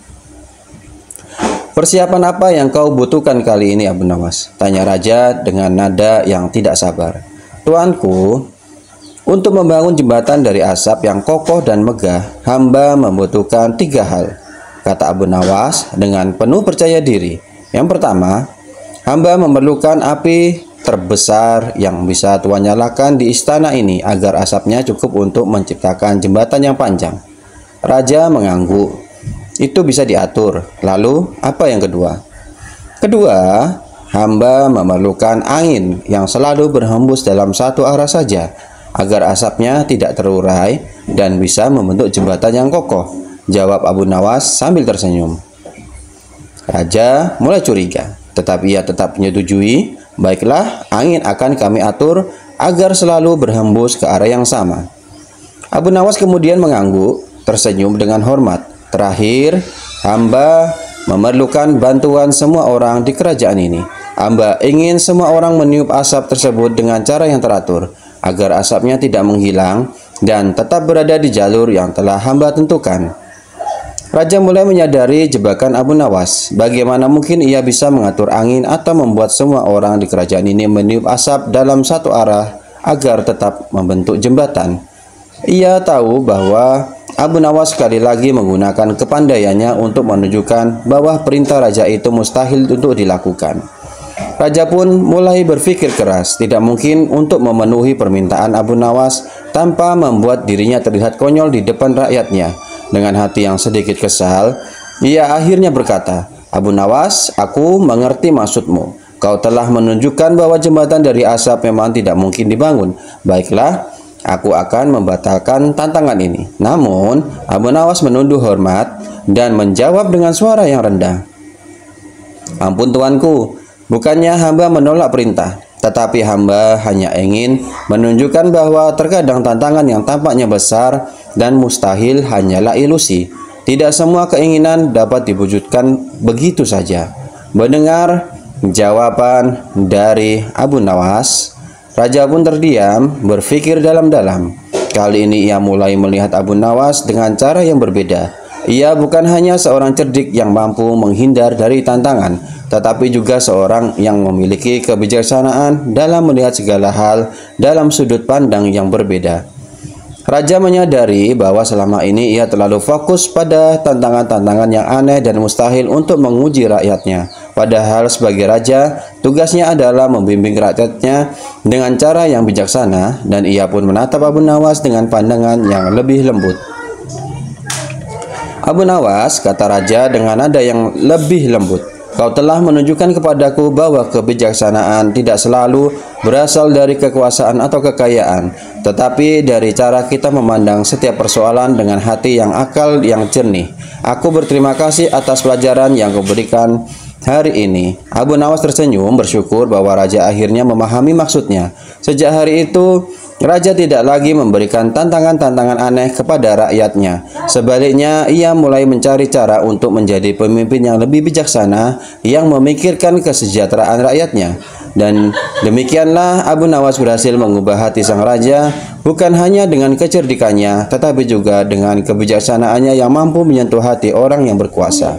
Persiapan apa yang kau butuhkan kali ini, Abu Nawas? Tanya Raja dengan nada yang tidak sabar. Tuanku, untuk membangun jembatan dari asap yang kokoh dan megah, hamba membutuhkan 3 hal, kata Abu Nawas dengan penuh percaya diri. Yang pertama, hamba memerlukan api terbesar yang bisa Tuan nyalakan di istana ini agar asapnya cukup untuk menciptakan jembatan yang panjang. Raja mengangguk. Itu bisa diatur. Lalu, apa yang kedua? Kedua, hamba memerlukan angin yang selalu berhembus dalam satu arah saja agar asapnya tidak terurai dan bisa membentuk jembatan yang kokoh, jawab Abu Nawas sambil tersenyum. Raja mulai curiga, tetapi ia tetap menyetujui. Baiklah, angin akan kami atur agar selalu berhembus ke arah yang sama. Abu Nawas kemudian mengangguk, tersenyum dengan hormat. Terakhir, hamba memerlukan bantuan semua orang di kerajaan ini. Hamba ingin semua orang meniup asap tersebut dengan cara yang teratur, agar asapnya tidak menghilang dan tetap berada di jalur yang telah hamba tentukan. Raja mulai menyadari jebakan Abu Nawas. Bagaimana mungkin ia bisa mengatur angin atau membuat semua orang di kerajaan ini meniup asap dalam satu arah agar tetap membentuk jembatan? Ia tahu bahwa Abu Nawas sekali lagi menggunakan kepandaiannya untuk menunjukkan bahwa perintah raja itu mustahil untuk dilakukan. Raja pun mulai berpikir keras, tidak mungkin untuk memenuhi permintaan Abu Nawas tanpa membuat dirinya terlihat konyol di depan rakyatnya. Dengan hati yang sedikit kesal, ia akhirnya berkata, "Abu Nawas, aku mengerti maksudmu. Kau telah menunjukkan bahwa jembatan dari asap memang tidak mungkin dibangun. Baiklah, aku akan membatalkan tantangan ini." Namun, Abu Nawas menunduk hormat dan menjawab dengan suara yang rendah, "Ampun tuanku, bukannya hamba menolak perintah, tetapi hamba hanya ingin menunjukkan bahwa terkadang tantangan yang tampaknya besar dan mustahil hanyalah ilusi. Tidak semua keinginan dapat diwujudkan begitu saja." Mendengar jawaban dari Abu Nawas, raja pun terdiam, berpikir dalam-dalam. Kali ini ia mulai melihat Abu Nawas dengan cara yang berbeda. Ia bukan hanya seorang cerdik yang mampu menghindar dari tantangan, tetapi juga seorang yang memiliki kebijaksanaan dalam melihat segala hal dalam sudut pandang yang berbeda. Raja menyadari bahwa selama ini ia terlalu fokus pada tantangan-tantangan yang aneh dan mustahil untuk menguji rakyatnya. Padahal sebagai raja, tugasnya adalah membimbing rakyatnya dengan cara yang bijaksana, dan ia pun menatap Abu Nawas dengan pandangan yang lebih lembut. "Abu Nawas," kata raja dengan nada yang lebih lembut, "kau telah menunjukkan kepadaku bahwa kebijaksanaan tidak selalu berasal dari kekuasaan atau kekayaan, tetapi dari cara kita memandang setiap persoalan dengan hati yang akal yang jernih. Aku berterima kasih atas pelajaran yang kau berikan hari ini." Abu Nawas tersenyum, bersyukur bahwa raja akhirnya memahami maksudnya. Sejak hari itu, raja tidak lagi memberikan tantangan-tantangan aneh kepada rakyatnya. Sebaliknya, ia mulai mencari cara untuk menjadi pemimpin yang lebih bijaksana, yang memikirkan kesejahteraan rakyatnya. Dan demikianlah Abu Nawas berhasil mengubah hati sang raja, bukan hanya dengan kecerdikannya, tetapi juga dengan kebijaksanaannya yang mampu menyentuh hati orang yang berkuasa.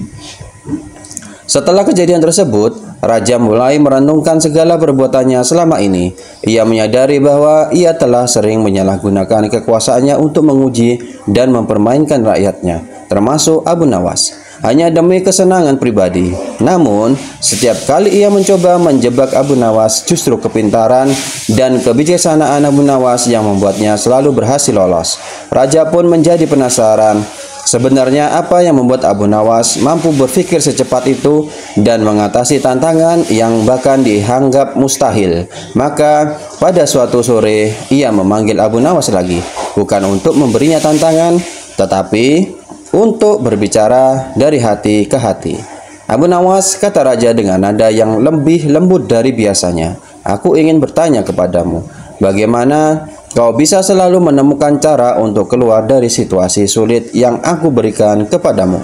Setelah kejadian tersebut, raja mulai merenungkan segala perbuatannya selama ini. Ia menyadari bahwa ia telah sering menyalahgunakan kekuasaannya untuk menguji dan mempermainkan rakyatnya, termasuk Abu Nawas, hanya demi kesenangan pribadi. Namun, setiap kali ia mencoba menjebak Abu Nawas, justru kepintaran dan kebijaksanaan Abu Nawas yang membuatnya selalu berhasil lolos. Raja pun menjadi penasaran, sebenarnya apa yang membuat Abu Nawas mampu berpikir secepat itu dan mengatasi tantangan yang bahkan dianggap mustahil. Maka pada suatu sore ia memanggil Abu Nawas lagi, bukan untuk memberinya tantangan, tetapi untuk berbicara dari hati ke hati. "Abu Nawas," kata raja dengan nada yang lebih lembut dari biasanya, "aku ingin bertanya kepadamu, bagaimana kau bisa selalu menemukan cara untuk keluar dari situasi sulit yang aku berikan kepadamu?"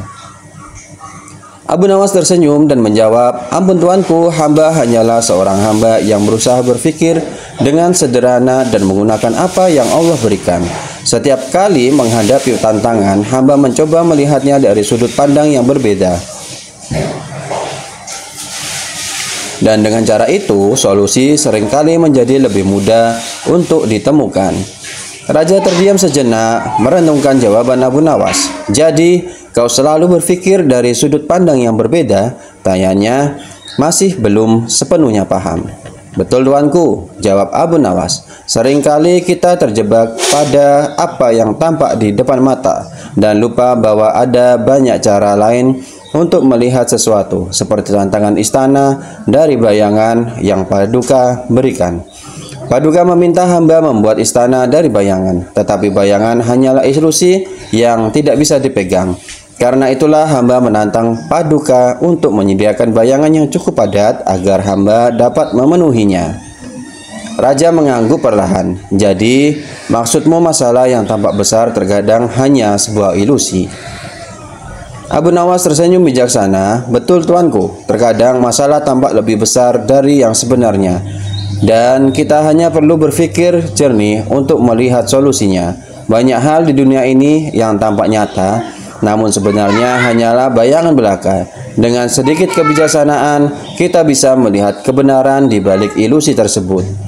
Abu Nawas tersenyum dan menjawab, "Ampun tuanku, hamba hanyalah seorang hamba yang berusaha berpikir dengan sederhana dan menggunakan apa yang Allah berikan. Setiap kali menghadapi tantangan, hamba mencoba melihatnya dari sudut pandang yang berbeda. Dan dengan cara itu, solusi seringkali menjadi lebih mudah untuk ditemukan." Raja terdiam sejenak, merenungkan jawaban Abu Nawas. "Jadi, kau selalu berpikir dari sudut pandang yang berbeda?" tanyanya, masih belum sepenuhnya paham. "Betul tuanku," jawab Abu Nawas. "Seringkali kita terjebak pada apa yang tampak di depan mata dan lupa bahwa ada banyak cara lain untuk melihat sesuatu, seperti tantangan istana dari bayangan yang Paduka berikan. Paduka meminta hamba membuat istana dari bayangan, tetapi bayangan hanyalah ilusi yang tidak bisa dipegang. Karena itulah hamba menantang Paduka untuk menyediakan bayangan yang cukup padat agar hamba dapat memenuhinya." Raja mengangguk perlahan. "Jadi, maksudmu masalah yang tampak besar terkadang hanya sebuah ilusi?" Abu Nawas tersenyum bijaksana. "Betul tuanku, terkadang masalah tampak lebih besar dari yang sebenarnya, dan kita hanya perlu berpikir jernih untuk melihat solusinya. Banyak hal di dunia ini yang tampak nyata, namun sebenarnya hanyalah bayangan belaka. Dengan sedikit kebijaksanaan, kita bisa melihat kebenaran di balik ilusi tersebut."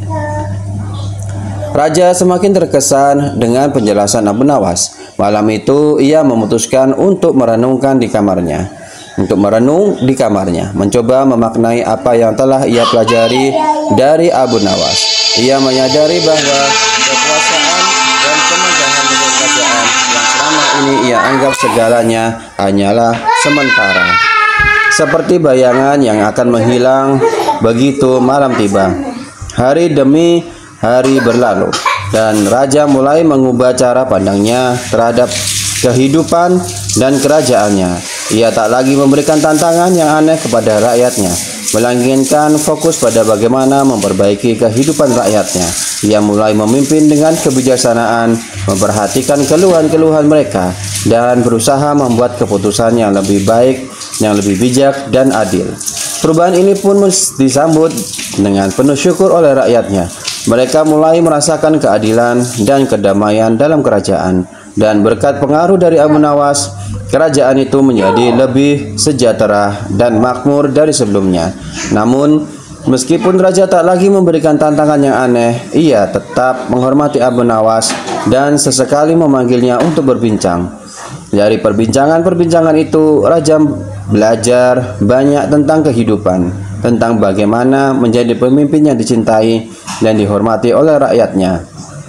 Raja semakin terkesan dengan penjelasan Abu Nawas. Malam itu ia memutuskan untuk merenungkan di kamarnya. untuk merenung di kamarnya, mencoba memaknai apa yang telah ia pelajari dari Abu Nawas. Ia menyadari bahwa kekuasaan dan kemegahan negara kerajaan yang selama ini ia anggap segalanya hanyalah sementara, seperti bayangan yang akan menghilang begitu malam tiba. Hari demi hari berlalu dan raja mulai mengubah cara pandangnya terhadap kehidupan dan kerajaannya. Ia tak lagi memberikan tantangan yang aneh kepada rakyatnya, melainkan fokus pada bagaimana memperbaiki kehidupan rakyatnya. Ia mulai memimpin dengan kebijaksanaan, memperhatikan keluhan-keluhan mereka, dan berusaha membuat keputusan yang lebih baik, yang lebih bijak dan adil. Perubahan ini pun disambut dengan penuh syukur oleh rakyatnya. Mereka mulai merasakan keadilan dan kedamaian dalam kerajaan, dan berkat pengaruh dari Abu Nawas, kerajaan itu menjadi lebih sejahtera dan makmur dari sebelumnya. Namun, meskipun raja tak lagi memberikan tantangan yang aneh, ia tetap menghormati Abu Nawas dan sesekali memanggilnya untuk berbincang. Dari perbincangan-perbincangan itu, raja belajar banyak tentang kehidupan, tentang bagaimana menjadi pemimpin yang dicintai dan dihormati oleh rakyatnya.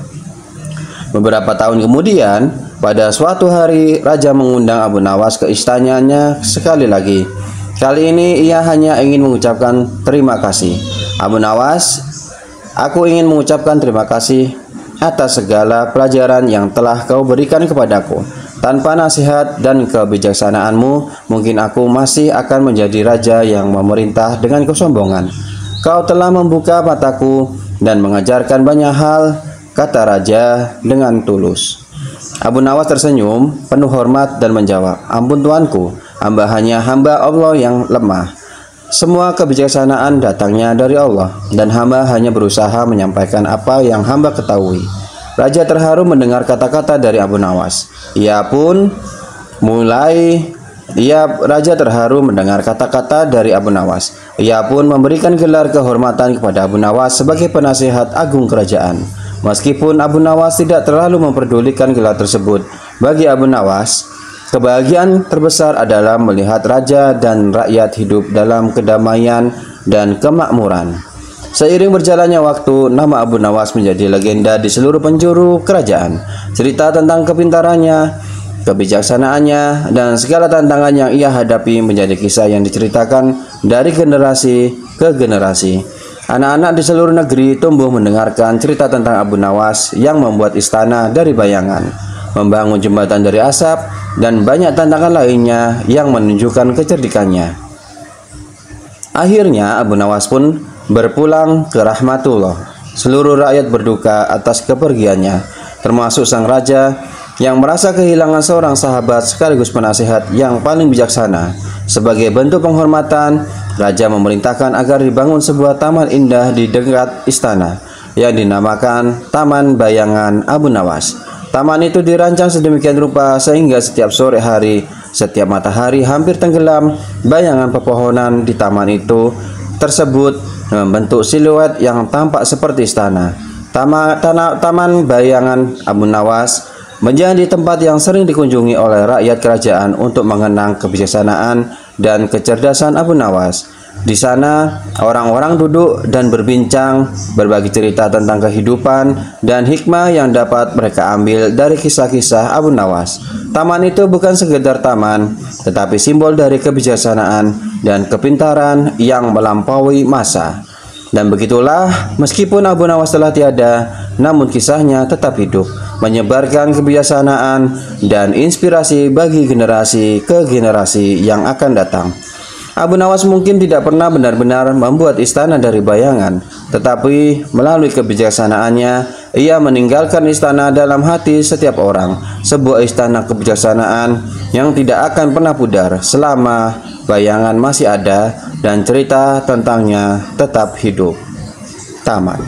Beberapa tahun kemudian, pada suatu hari, raja mengundang Abu Nawas ke istananya sekali lagi. Kali ini ia hanya ingin mengucapkan terima kasih. Abu Nawas, aku ingin mengucapkan terima kasih atas segala pelajaran yang telah kau berikan kepadaku. Tanpa nasihat dan kebijaksanaanmu, mungkin aku masih akan menjadi raja yang memerintah dengan kesombongan. Kau telah membuka mataku dan mengajarkan banyak hal, kata raja dengan tulus. Abu Nawas tersenyum penuh hormat dan menjawab, ampun tuanku, hamba hanya hamba Allah yang lemah. Semua kebijaksanaan datangnya dari Allah, dan hamba hanya berusaha menyampaikan apa yang hamba ketahui. Raja terharu mendengar kata-kata dari Abu Nawas. Raja terharu mendengar kata-kata dari Abu Nawas. Ia pun memberikan gelar kehormatan kepada Abu Nawas sebagai penasihat agung kerajaan. Meskipun Abu Nawas tidak terlalu memperdulikan gelar tersebut, bagi Abu Nawas, kebahagiaan terbesar adalah melihat raja dan rakyat hidup dalam kedamaian dan kemakmuran. Seiring berjalannya waktu, nama Abu Nawas menjadi legenda di seluruh penjuru kerajaan. Cerita tentang kepintarannya, kebijaksanaannya, dan segala tantangan yang ia hadapi menjadi kisah yang diceritakan dari generasi ke generasi. Anak-anak di seluruh negeri tumbuh mendengarkan cerita tentang Abu Nawas yang membuat istana dari bayangan, membangun jembatan dari asap, dan banyak tantangan lainnya yang menunjukkan kecerdikannya. Akhirnya Abu Nawas pun berpulang ke rahmatullah. Seluruh rakyat berduka atas kepergiannya, termasuk sang raja yang merasa kehilangan seorang sahabat sekaligus penasihat yang paling bijaksana. Sebagai bentuk penghormatan, raja memerintahkan agar dibangun sebuah taman indah di dekat istana yang dinamakan Taman Bayangan Abu Nawas. Taman itu dirancang sedemikian rupa sehingga setiap sore hari, setiap matahari hampir tenggelam, bayangan pepohonan di taman itu tersebut membentuk siluet yang tampak seperti istana. Taman Bayangan Abu Nawas menjadi tempat yang sering dikunjungi oleh rakyat kerajaan untuk mengenang kebijaksanaan dan kecerdasan Abu Nawas. Di sana, orang-orang duduk dan berbincang, berbagi cerita tentang kehidupan dan hikmah yang dapat mereka ambil dari kisah-kisah Abu Nawas. Taman itu bukan sekedar taman, tetapi simbol dari kebijaksanaan dan kepintaran yang melampaui masa. Dan begitulah, meskipun Abu Nawas telah tiada, namun kisahnya tetap hidup, menyebarkan kebijaksanaan dan inspirasi bagi generasi ke generasi yang akan datang. Abu Nawas mungkin tidak pernah benar-benar membuat istana dari bayangan, tetapi melalui kebijaksanaannya, ia meninggalkan istana dalam hati setiap orang, sebuah istana kebijaksanaan yang tidak akan pernah pudar selama bayangan masih ada dan cerita tentangnya tetap hidup. Tamat.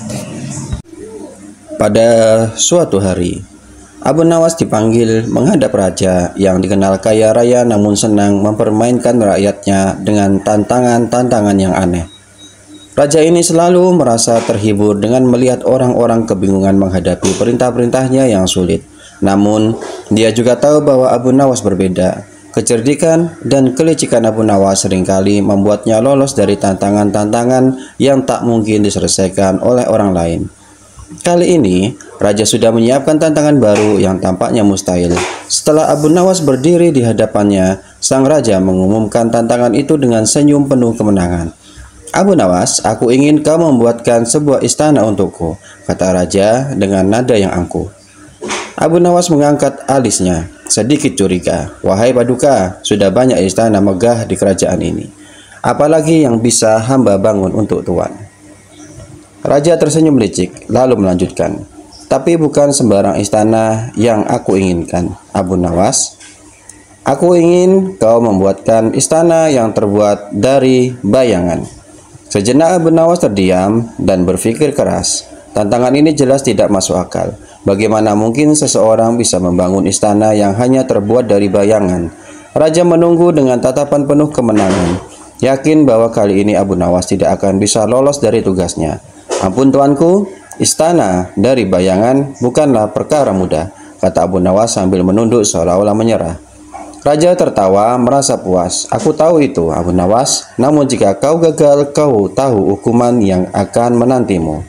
Pada suatu hari, Abu Nawas dipanggil menghadap raja yang dikenal kaya raya namun senang mempermainkan rakyatnya dengan tantangan-tantangan yang aneh. Raja ini selalu merasa terhibur dengan melihat orang-orang kebingungan menghadapi perintah-perintahnya yang sulit. Namun, dia juga tahu bahwa Abu Nawas berbeda. kecerdikan, dan kelicikan Abu Nawas seringkali membuatnya lolos dari tantangan-tantangan yang tak mungkin diselesaikan oleh orang lain. Kali ini, Raja sudah menyiapkan tantangan baru yang tampaknya mustahil. Setelah Abu Nawas berdiri di hadapannya, sang Raja mengumumkan tantangan itu dengan senyum penuh kemenangan. "Abu Nawas, aku ingin kau membuatkan sebuah istana untukku," kata Raja dengan nada yang angkuh. Abu Nawas mengangkat alisnya, sedikit curiga. "Wahai Paduka, sudah banyak istana megah di kerajaan ini. Apalagi yang bisa hamba bangun untuk Tuan?" Raja tersenyum licik, lalu melanjutkan, "Tapi bukan sembarang istana yang aku inginkan, Abu Nawas. Aku ingin kau membuatkan istana yang terbuat dari bayangan." Sejenak Abu Nawas terdiam dan berpikir keras. Tantangan ini jelas tidak masuk akal. Bagaimana mungkin seseorang bisa membangun istana yang hanya terbuat dari bayangan? Raja menunggu dengan tatapan penuh kemenangan, yakin bahwa kali ini Abu Nawas tidak akan bisa lolos dari tugasnya. "Ampun tuanku, istana dari bayangan bukanlah perkara mudah," kata Abu Nawas sambil menunduk seolah-olah menyerah. Raja tertawa merasa puas. "Aku tahu itu, Abu Nawas. Namun jika kau gagal, kau tahu hukuman yang akan menantimu."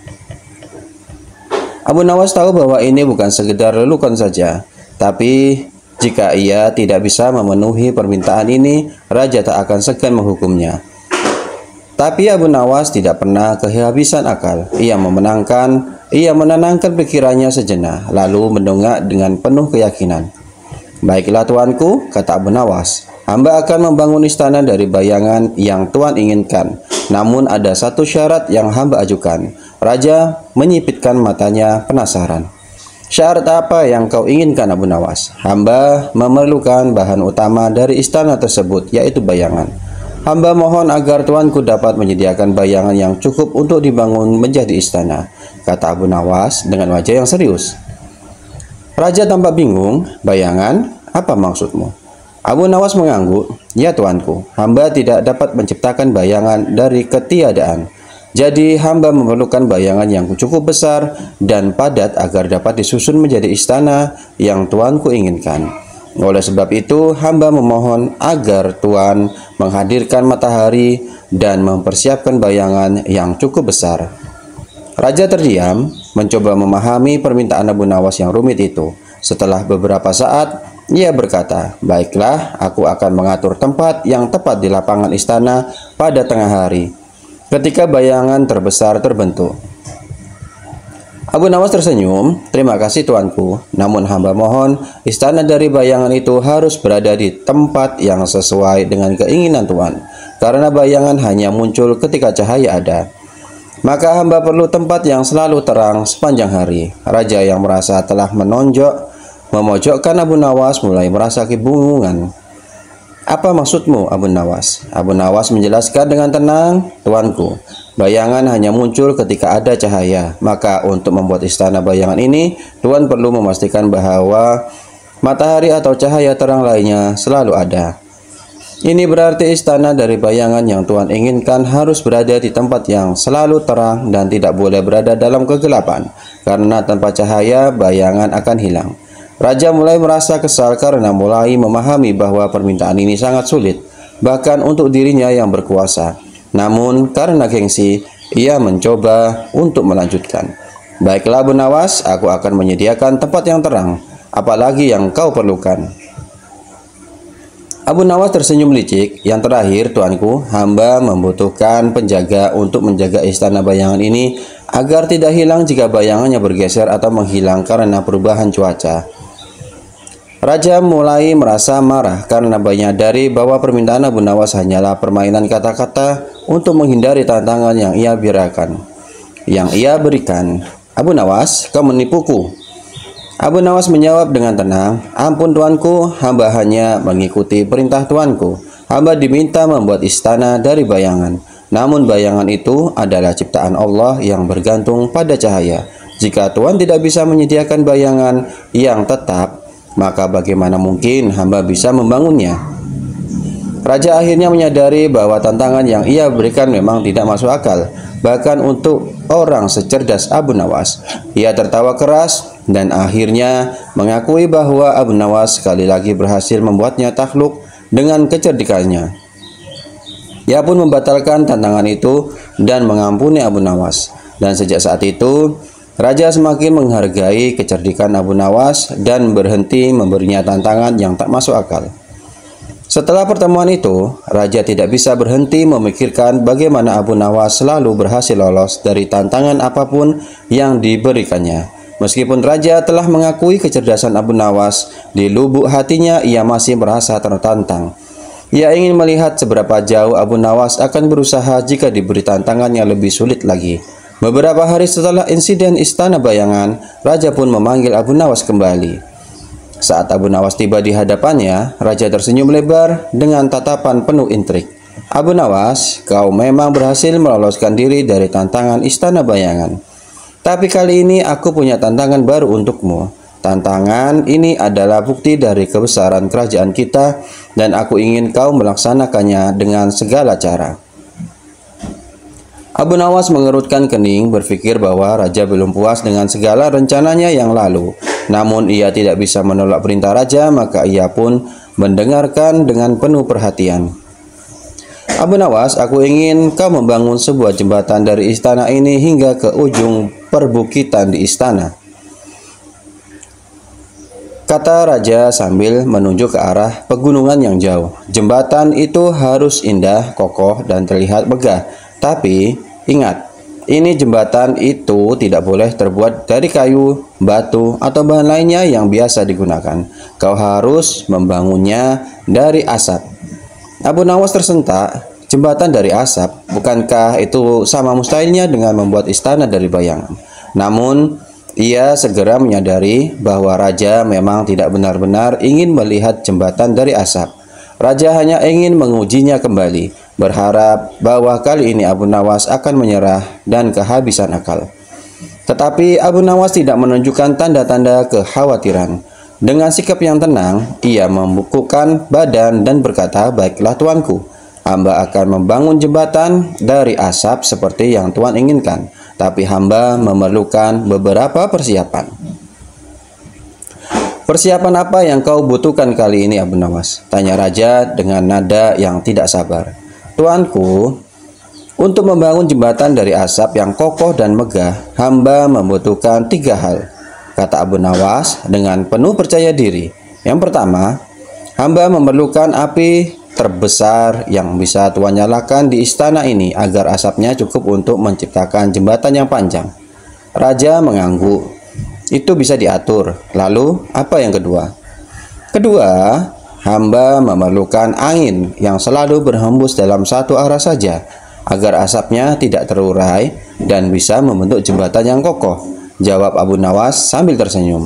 Abu Nawas tahu bahwa ini bukan sekedar lelucon saja, tapi jika ia tidak bisa memenuhi permintaan ini, Raja tak akan segan menghukumnya. Tapi Abu Nawas tidak pernah kehabisan akal. Ia menenangkan pikirannya sejenak, lalu mendongak dengan penuh keyakinan. "Baiklah tuanku," kata Abu Nawas. "Hamba akan membangun istana dari bayangan yang Tuan inginkan. Namun ada satu syarat yang hamba ajukan." Raja menyipitkan matanya penasaran. "Syarat apa yang kau inginkan, Abu Nawas?" "Hamba memerlukan bahan utama dari istana tersebut, yaitu bayangan. Hamba mohon agar tuanku dapat menyediakan bayangan yang cukup untuk dibangun menjadi istana," kata Abu Nawas dengan wajah yang serius. Raja tampak bingung. "Bayangan? Apa maksudmu?" Abu Nawas mengangguk. "Ya tuanku, hamba tidak dapat menciptakan bayangan dari ketiadaan. Jadi hamba memerlukan bayangan yang cukup besar dan padat agar dapat disusun menjadi istana yang tuanku inginkan. Oleh sebab itu, hamba memohon agar Tuan menghadirkan matahari dan mempersiapkan bayangan yang cukup besar." Raja terdiam, mencoba memahami permintaan Abu Nawas yang rumit itu. Setelah beberapa saat, ia berkata, "Baiklah, aku akan mengatur tempat yang tepat di lapangan istana pada tengah hari, ketika bayangan terbesar terbentuk." Abu Nawas tersenyum. "Terima kasih tuanku, namun hamba mohon istana dari bayangan itu harus berada di tempat yang sesuai dengan keinginan Tuan, karena bayangan hanya muncul ketika cahaya ada. Maka hamba perlu tempat yang selalu terang sepanjang hari." Raja yang merasa telah memojokkan Abu Nawas mulai merasa kebingungan. "Apa maksudmu, Abu Nawas?" Abu Nawas menjelaskan dengan tenang, "Tuanku, bayangan hanya muncul ketika ada cahaya. Maka untuk membuat istana bayangan ini, Tuan perlu memastikan bahwa matahari atau cahaya terang lainnya selalu ada. Ini berarti istana dari bayangan yang Tuan inginkan harus berada di tempat yang selalu terang dan tidak boleh berada dalam kegelapan, karena tanpa cahaya bayangan akan hilang." Raja mulai merasa kesal karena mulai memahami bahwa permintaan ini sangat sulit, bahkan untuk dirinya yang berkuasa. Namun karena gengsi, ia mencoba untuk melanjutkan. "Baiklah Abu Nawas, aku akan menyediakan tempat yang terang. Apalagi yang kau perlukan?" Abu Nawas tersenyum licik. "Yang terakhir, tuanku, hamba membutuhkan penjaga untuk menjaga istana bayangan ini agar tidak hilang jika bayangannya bergeser atau menghilang karena perubahan cuaca." Raja mulai merasa marah karena menyadari bahwa permintaan Abu Nawas hanyalah permainan kata-kata untuk menghindari tantangan yang ia berikan. "Abu Nawas, kau menipuku." Abu Nawas menjawab dengan tenang, "Ampun tuanku, hamba hanya mengikuti perintah tuanku. Hamba diminta membuat istana dari bayangan. Namun bayangan itu adalah ciptaan Allah yang bergantung pada cahaya. Jika Tuan tidak bisa menyediakan bayangan yang tetap, maka bagaimana mungkin hamba bisa membangunnya?" Raja akhirnya menyadari bahwa tantangan yang ia berikan memang tidak masuk akal, bahkan untuk orang secerdas Abu Nawas. Ia tertawa keras dan akhirnya mengakui bahwa Abu Nawas sekali lagi berhasil membuatnya takluk dengan kecerdikannya. Ia pun membatalkan tantangan itu dan mengampuni Abu Nawas. Dan sejak saat itu, raja semakin menghargai kecerdikan Abu Nawas dan berhenti memberinya tantangan yang tak masuk akal. Setelah pertemuan itu, raja tidak bisa berhenti memikirkan bagaimana Abu Nawas selalu berhasil lolos dari tantangan apapun yang diberikannya. Meskipun raja telah mengakui kecerdasan Abu Nawas, di lubuk hatinya ia masih merasa tertantang. Ia ingin melihat seberapa jauh Abu Nawas akan berusaha jika diberi tantangan yang lebih sulit lagi. Beberapa hari setelah insiden Istana Bayangan, raja pun memanggil Abu Nawas kembali. Saat Abu Nawas tiba di hadapannya, raja tersenyum lebar dengan tatapan penuh intrik. Abu Nawas, kau memang berhasil meloloskan diri dari tantangan Istana Bayangan. Tapi kali ini aku punya tantangan baru untukmu. Tantangan ini adalah bukti dari kebesaran kerajaan kita dan aku ingin kau melaksanakannya dengan segala cara. Abu Nawas mengerutkan kening, berpikir bahwa raja belum puas dengan segala rencananya yang lalu. Namun ia tidak bisa menolak perintah raja, maka ia pun mendengarkan dengan penuh perhatian. Abu Nawas, aku ingin kau membangun sebuah jembatan dari istana ini hingga ke ujung perbukitan di istana, kata raja sambil menunjuk ke arah pegunungan yang jauh. Jembatan itu harus indah, kokoh, dan terlihat megah. Tapi ingat, ini jembatan itu tidak boleh terbuat dari kayu, batu, atau bahan lainnya yang biasa digunakan. Kau harus membangunnya dari asap. Abu Nawas tersentak. Jembatan dari asap, bukankah itu sama mustahilnya dengan membuat istana dari bayangan? Namun, ia segera menyadari bahwa raja memang tidak benar-benar ingin melihat jembatan dari asap. Raja hanya ingin mengujinya kembali, berharap bahwa kali ini Abu Nawas akan menyerah dan kehabisan akal. Tetapi Abu Nawas tidak menunjukkan tanda-tanda kekhawatiran. Dengan sikap yang tenang, ia membungkukkan badan dan berkata, "Baiklah tuanku, hamba akan membangun jembatan dari asap seperti yang Tuan inginkan, tapi hamba memerlukan beberapa persiapan." "Persiapan apa yang kau butuhkan kali ini, Abu Nawas?" tanya raja dengan nada yang tidak sabar. "Tuanku, untuk membangun jembatan dari asap yang kokoh dan megah, hamba membutuhkan 3 hal, kata Abu Nawas dengan penuh percaya diri. Yang pertama, hamba memerlukan api terbesar yang bisa Tuan nyalakan di istana ini agar asapnya cukup untuk menciptakan jembatan yang panjang. Raja mengangguk. Itu bisa diatur. Lalu, apa yang kedua? Kedua, hamba memerlukan angin yang selalu berhembus dalam satu arah saja agar asapnya tidak terurai dan bisa membentuk jembatan yang kokoh, jawab Abu Nawas sambil tersenyum.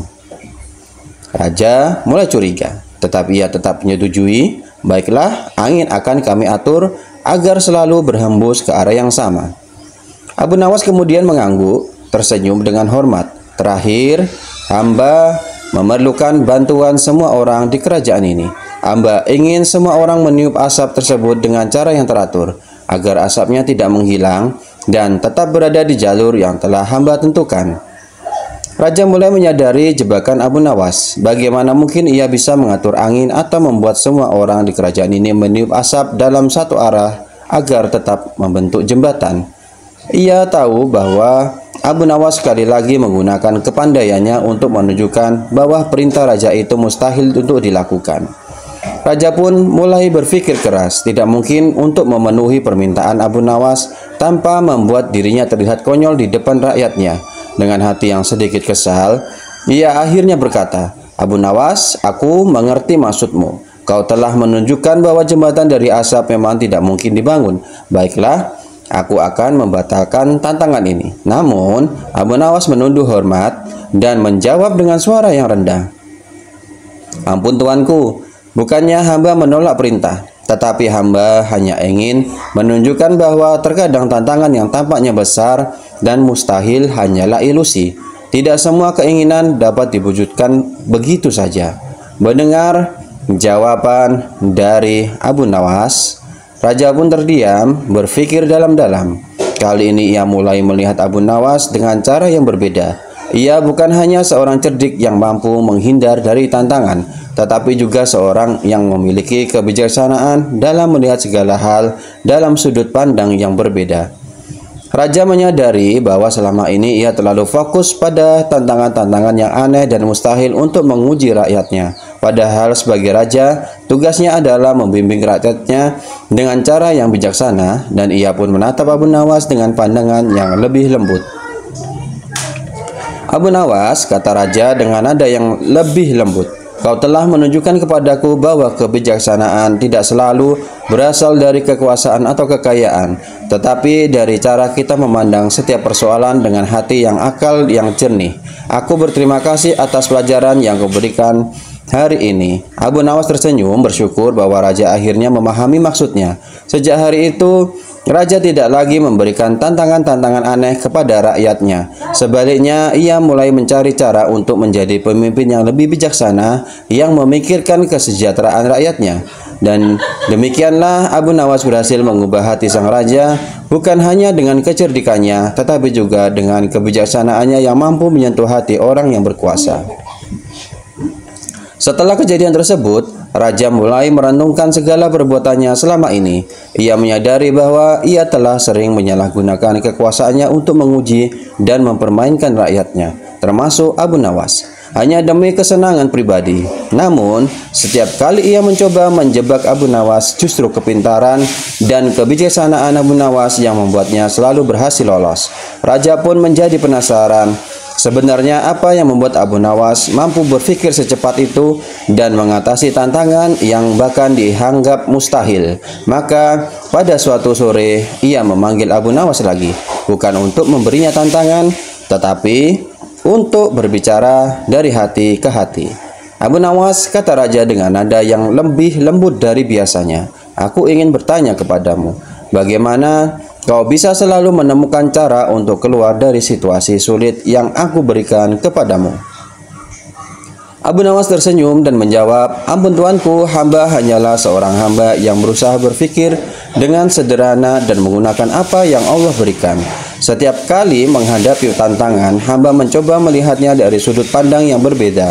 Raja mulai curiga, tetapi ia tetap menyetujui. Baiklah, angin akan kami atur agar selalu berhembus ke arah yang sama. Abu Nawas kemudian mengangguk, tersenyum dengan hormat. Terakhir, hamba memerlukan bantuan semua orang di kerajaan ini. Hamba ingin semua orang meniup asap tersebut dengan cara yang teratur, agar asapnya tidak menghilang dan tetap berada di jalur yang telah hamba tentukan. Raja mulai menyadari jebakan Abu Nawas. Bagaimana mungkin ia bisa mengatur angin atau membuat semua orang di kerajaan ini meniup asap dalam satu arah agar tetap membentuk jembatan? Ia tahu bahwa Abu Nawas sekali lagi menggunakan kepandaiannya untuk menunjukkan bahwa perintah raja itu mustahil untuk dilakukan. Raja pun mulai berpikir keras, tidak mungkin untuk memenuhi permintaan Abu Nawas tanpa membuat dirinya terlihat konyol di depan rakyatnya. Dengan hati yang sedikit kesal, ia akhirnya berkata, "Abu Nawas, aku mengerti maksudmu. Kau telah menunjukkan bahwa jembatan dari asap memang tidak mungkin dibangun. Baiklah, aku akan membatalkan tantangan ini." Namun, Abu Nawas menunduk hormat dan menjawab dengan suara yang rendah, "Ampun tuanku, bukannya hamba menolak perintah, tetapi hamba hanya ingin menunjukkan bahwa terkadang tantangan yang tampaknya besar dan mustahil hanyalah ilusi. Tidak semua keinginan dapat diwujudkan begitu saja." Mendengar jawaban dari Abu Nawas, raja pun terdiam, berpikir dalam-dalam. Kali ini ia mulai melihat Abu Nawas dengan cara yang berbeda. Ia bukan hanya seorang cerdik yang mampu menghindar dari tantangan, tetapi juga seorang yang memiliki kebijaksanaan dalam melihat segala hal dalam sudut pandang yang berbeda. Raja menyadari bahwa selama ini ia terlalu fokus pada tantangan-tantangan yang aneh dan mustahil untuk menguji rakyatnya. Padahal sebagai raja, tugasnya adalah membimbing rakyatnya dengan cara yang bijaksana, dan ia pun menatap Abu Nawas dengan pandangan yang lebih lembut. Abu Nawas, kata raja dengan nada yang lebih lembut, kau telah menunjukkan kepadaku bahwa kebijaksanaan tidak selalu berasal dari kekuasaan atau kekayaan, tetapi dari cara kita memandang setiap persoalan dengan hati yang akal yang jernih. Aku berterima kasih atas pelajaran yang kau berikan hari ini. Abu Nawas tersenyum bersyukur bahwa raja akhirnya memahami maksudnya. Sejak hari itu, raja tidak lagi memberikan tantangan-tantangan aneh kepada rakyatnya. Sebaliknya, ia mulai mencari cara untuk menjadi pemimpin yang lebih bijaksana, yang memikirkan kesejahteraan rakyatnya. Dan demikianlah Abu Nawas berhasil mengubah hati sang raja, bukan hanya dengan kecerdikannya, tetapi juga dengan kebijaksanaannya yang mampu menyentuh hati orang yang berkuasa. Setelah kejadian tersebut, raja mulai merenungkan segala perbuatannya selama ini. Ia menyadari bahwa ia telah sering menyalahgunakan kekuasaannya untuk menguji dan mempermainkan rakyatnya, termasuk Abu Nawas, hanya demi kesenangan pribadi. Namun, setiap kali ia mencoba menjebak Abu Nawas, justru kepintaran dan kebijaksanaan Abu Nawas yang membuatnya selalu berhasil lolos. Raja pun menjadi penasaran. Sebenarnya apa yang membuat Abu Nawas mampu berpikir secepat itu dan mengatasi tantangan yang bahkan dianggap mustahil? Maka pada suatu sore ia memanggil Abu Nawas lagi, bukan untuk memberinya tantangan, tetapi untuk berbicara dari hati ke hati. Abu Nawas, kata raja dengan nada yang lebih lembut dari biasanya, aku ingin bertanya kepadamu, bagaimana kau bisa selalu menemukan cara untuk keluar dari situasi sulit yang aku berikan kepadamu? Abu Nawas tersenyum dan menjawab, ampun tuanku, hamba hanyalah seorang hamba yang berusaha berpikir dengan sederhana dan menggunakan apa yang Allah berikan. Setiap kali menghadapi tantangan, hamba mencoba melihatnya dari sudut pandang yang berbeda.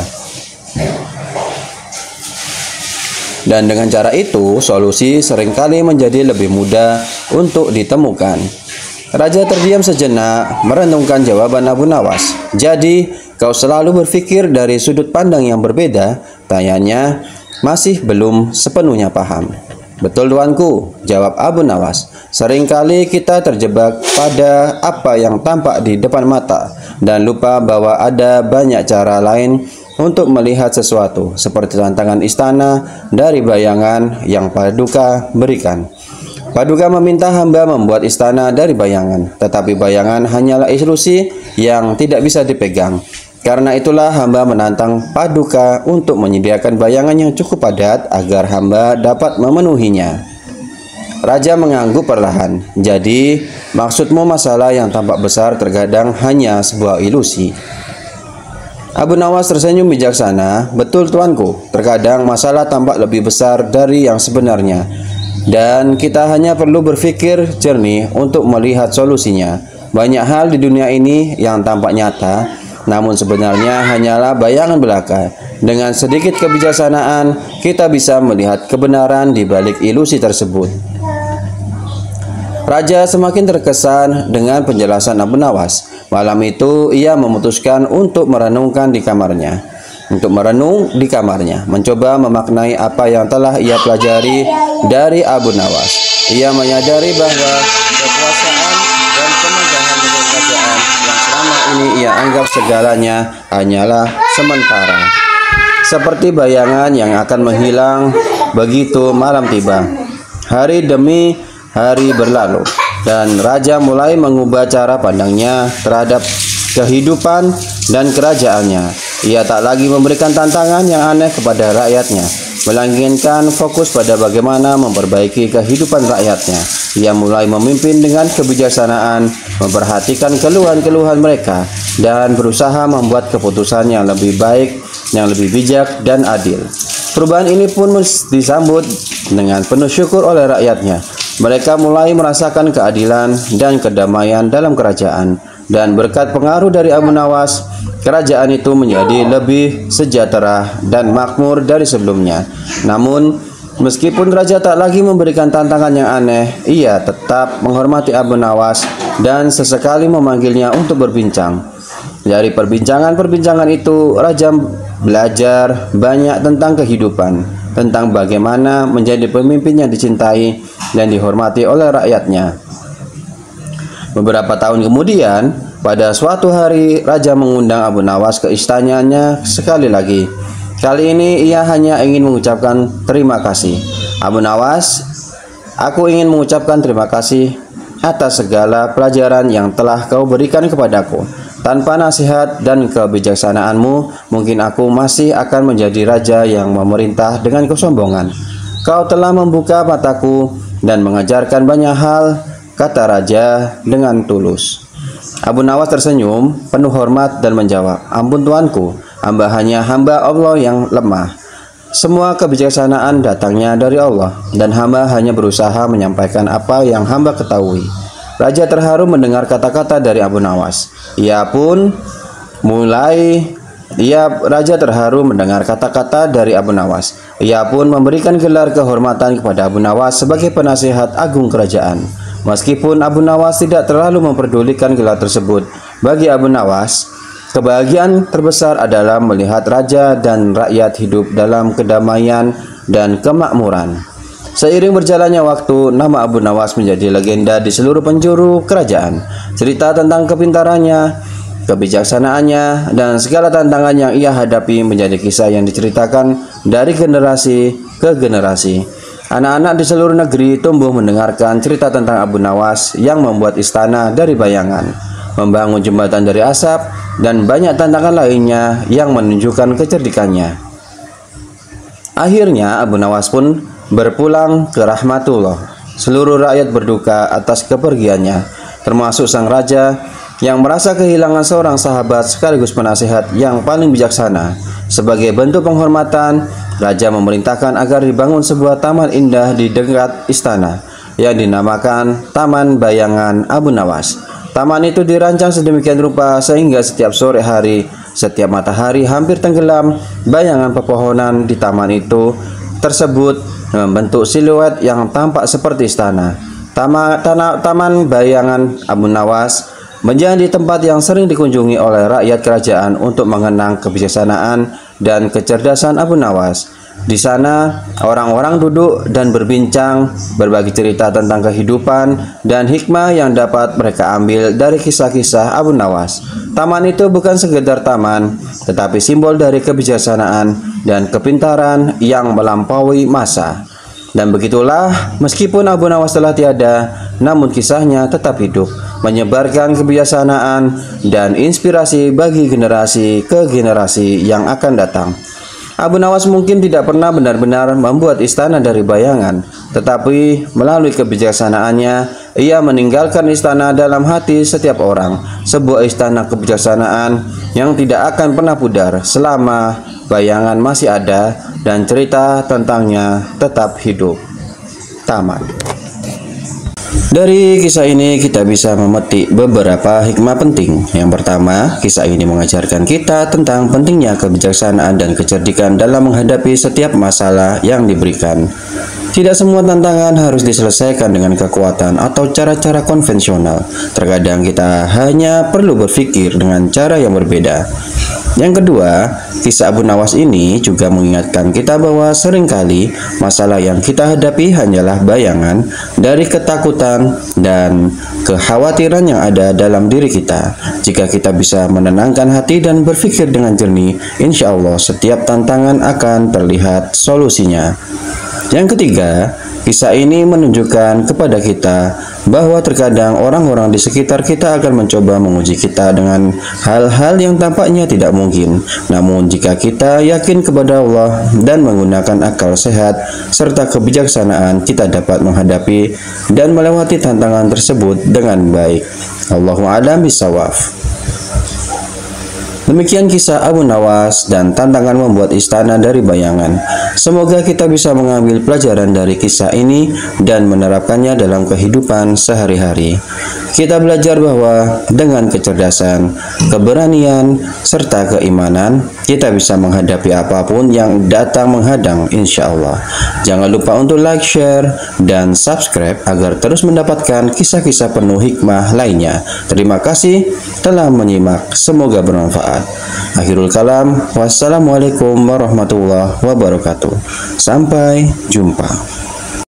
Dan dengan cara itu, solusi seringkali menjadi lebih mudah untuk ditemukan. Raja terdiam sejenak, merenungkan jawaban Abu Nawas. Jadi, kau selalu berpikir dari sudut pandang yang berbeda? Tanyanya, masih belum sepenuhnya paham. Betul tuanku, jawab Abu Nawas. Seringkali kita terjebak pada apa yang tampak di depan mata dan lupa bahwa ada banyak cara lain untuk melihat sesuatu, seperti tantangan istana dari bayangan yang Paduka berikan. Paduka meminta hamba membuat istana dari bayangan, tetapi bayangan hanyalah ilusi yang tidak bisa dipegang. Karena itulah hamba menantang Paduka untuk menyediakan bayangan yang cukup padat agar hamba dapat memenuhinya. Raja mengangguk perlahan. Jadi, maksudmu masalah yang tampak besar terkadang hanya sebuah ilusi? Abu Nawas tersenyum bijaksana. Betul tuanku, terkadang masalah tampak lebih besar dari yang sebenarnya, dan kita hanya perlu berpikir jernih untuk melihat solusinya. Banyak hal di dunia ini yang tampak nyata, namun sebenarnya hanyalah bayangan belaka. Dengan sedikit kebijaksanaan, kita bisa melihat kebenaran di balik ilusi tersebut. Raja semakin terkesan dengan penjelasan Abu Nawas. Malam itu ia memutuskan untuk merenung di kamarnya, mencoba memaknai apa yang telah ia pelajari dari Abu Nawas. Ia menyadari bahwa kekuasaan dan kemegahan kerajaan yang selama ini ia anggap segalanya hanyalah sementara, seperti bayangan yang akan menghilang begitu malam tiba. Hari demi hari berlalu, dan raja mulai mengubah cara pandangnya terhadap kehidupan dan kerajaannya. Ia tak lagi memberikan tantangan yang aneh kepada rakyatnya, melainkan fokus pada bagaimana memperbaiki kehidupan rakyatnya. Ia mulai memimpin dengan kebijaksanaan, memperhatikan keluhan-keluhan mereka, dan berusaha membuat keputusan yang lebih baik, yang lebih bijak dan adil. Perubahan ini pun disambut dengan penuh syukur oleh rakyatnya. Mereka mulai merasakan keadilan dan kedamaian dalam kerajaan. dan berkat pengaruh dari Abu Nawas, kerajaan itu menjadi lebih sejahtera dan makmur dari sebelumnya. Namun, meskipun raja tak lagi memberikan tantangan yang aneh, ia tetap menghormati Abu Nawas dan sesekali memanggilnya untuk berbincang. Dari perbincangan-perbincangan itu, raja belajar banyak tentang kehidupan, tentang bagaimana menjadi pemimpin yang dicintai dan dihormati oleh rakyatnya. Beberapa tahun kemudian, pada suatu hari, raja mengundang Abu Nawas ke istananya sekali lagi. Kali ini ia hanya ingin mengucapkan terima kasih. Abu Nawas, aku ingin mengucapkan terima kasih atas segala pelajaran yang telah kau berikan kepadaku. Tanpa nasihat dan kebijaksanaanmu, mungkin aku masih akan menjadi raja yang memerintah dengan kesombongan. Kau telah membuka mataku dan mengajarkan banyak hal, kata raja dengan tulus. Abu Nawas tersenyum penuh hormat dan menjawab, ampun tuanku, hamba hanya hamba Allah yang lemah. Semua kebijaksanaan datangnya dari Allah, dan hamba hanya berusaha menyampaikan apa yang hamba ketahui. Raja terharu mendengar kata-kata dari Abu Nawas. Raja terharu mendengar kata-kata dari Abu Nawas. Ia pun memberikan gelar kehormatan kepada Abu Nawas sebagai penasihat agung kerajaan. Meskipun Abu Nawas tidak terlalu memperdulikan gelar tersebut, bagi Abu Nawas, kebahagiaan terbesar adalah melihat raja dan rakyat hidup dalam kedamaian dan kemakmuran. Seiring berjalannya waktu, nama Abu Nawas menjadi legenda di seluruh penjuru kerajaan. Cerita tentang kepintarannya, kebijaksanaannya, dan segala tantangan yang ia hadapi menjadi kisah yang diceritakan dari generasi ke generasi. Anak-anak di seluruh negeri tumbuh mendengarkan cerita tentang Abu Nawas yang membuat istana dari bayangan, membangun jembatan dari asap, dan banyak tantangan lainnya yang menunjukkan kecerdikannya. Akhirnya Abu Nawas pun berpulang ke rahmatullah. Seluruh rakyat berduka atas kepergiannya, termasuk sang raja yang merasa kehilangan seorang sahabat sekaligus penasihat yang paling bijaksana. Sebagai bentuk penghormatan, raja memerintahkan agar dibangun sebuah taman indah di dekat istana yang dinamakan Taman Bayangan Abu Nawas. Taman itu dirancang sedemikian rupa sehingga setiap sore hari, setiap matahari hampir tenggelam, bayangan pepohonan di taman itu tersebut membentuk siluet yang tampak seperti istana. Taman Bayangan Abu Nawas menjadi tempat yang sering dikunjungi oleh rakyat kerajaan untuk mengenang kebijaksanaan dan kecerdasan Abu Nawas. Di sana, orang-orang duduk dan berbincang, berbagi cerita tentang kehidupan dan hikmah yang dapat mereka ambil dari kisah-kisah Abu Nawas. Taman itu bukan sekedar taman, tetapi simbol dari kebijaksanaan dan kepintaran yang melampaui masa. Dan begitulah, meskipun Abu Nawas telah tiada, namun kisahnya tetap hidup, menyebarkan kebijaksanaan dan inspirasi bagi generasi ke generasi yang akan datang. Abu Nawas mungkin tidak pernah benar-benar membuat istana dari bayangan, tetapi melalui kebijaksanaannya, ia meninggalkan istana dalam hati setiap orang, sebuah istana kebijaksanaan yang tidak akan pernah pudar selama bayangan masih ada dan cerita tentangnya tetap hidup. Tamat. Dari kisah ini kita bisa memetik beberapa hikmah penting. Yang pertama, kisah ini mengajarkan kita tentang pentingnya kebijaksanaan dan kecerdikan dalam menghadapi setiap masalah yang diberikan. Tidak semua tantangan harus diselesaikan dengan kekuatan atau cara-cara konvensional. Terkadang kita hanya perlu berpikir dengan cara yang berbeda. Yang kedua, kisah Abu Nawas ini juga mengingatkan kita bahwa seringkali masalah yang kita hadapi hanyalah bayangan dari ketakutan dan kekhawatiran yang ada dalam diri kita. Jika kita bisa menenangkan hati dan berpikir dengan jernih, insya Allah setiap tantangan akan terlihat solusinya. Yang ketiga, kisah ini menunjukkan kepada kita bahwa terkadang orang-orang di sekitar kita akan mencoba menguji kita dengan hal-hal yang tampaknya tidak mungkin. Namun jika kita yakin kepada Allah dan menggunakan akal sehat serta kebijaksanaan, kita dapat menghadapi dan melewati tantangan tersebut dengan baik. Allahu a'lam bishawab. Demikian kisah Abu Nawas dan tantangan membuat istana dari bayangan. Semoga kita bisa mengambil pelajaran dari kisah ini dan menerapkannya dalam kehidupan sehari-hari. Kita belajar bahwa dengan kecerdasan, keberanian, serta keimanan, kita bisa menghadapi apapun yang datang menghadang insya Allah. Jangan lupa untuk like, share, dan subscribe agar terus mendapatkan kisah-kisah penuh hikmah lainnya. Terima kasih telah menyimak, semoga bermanfaat. Akhirul kalam, wassalamualaikum warahmatullahi wabarakatuh. Sampai jumpa.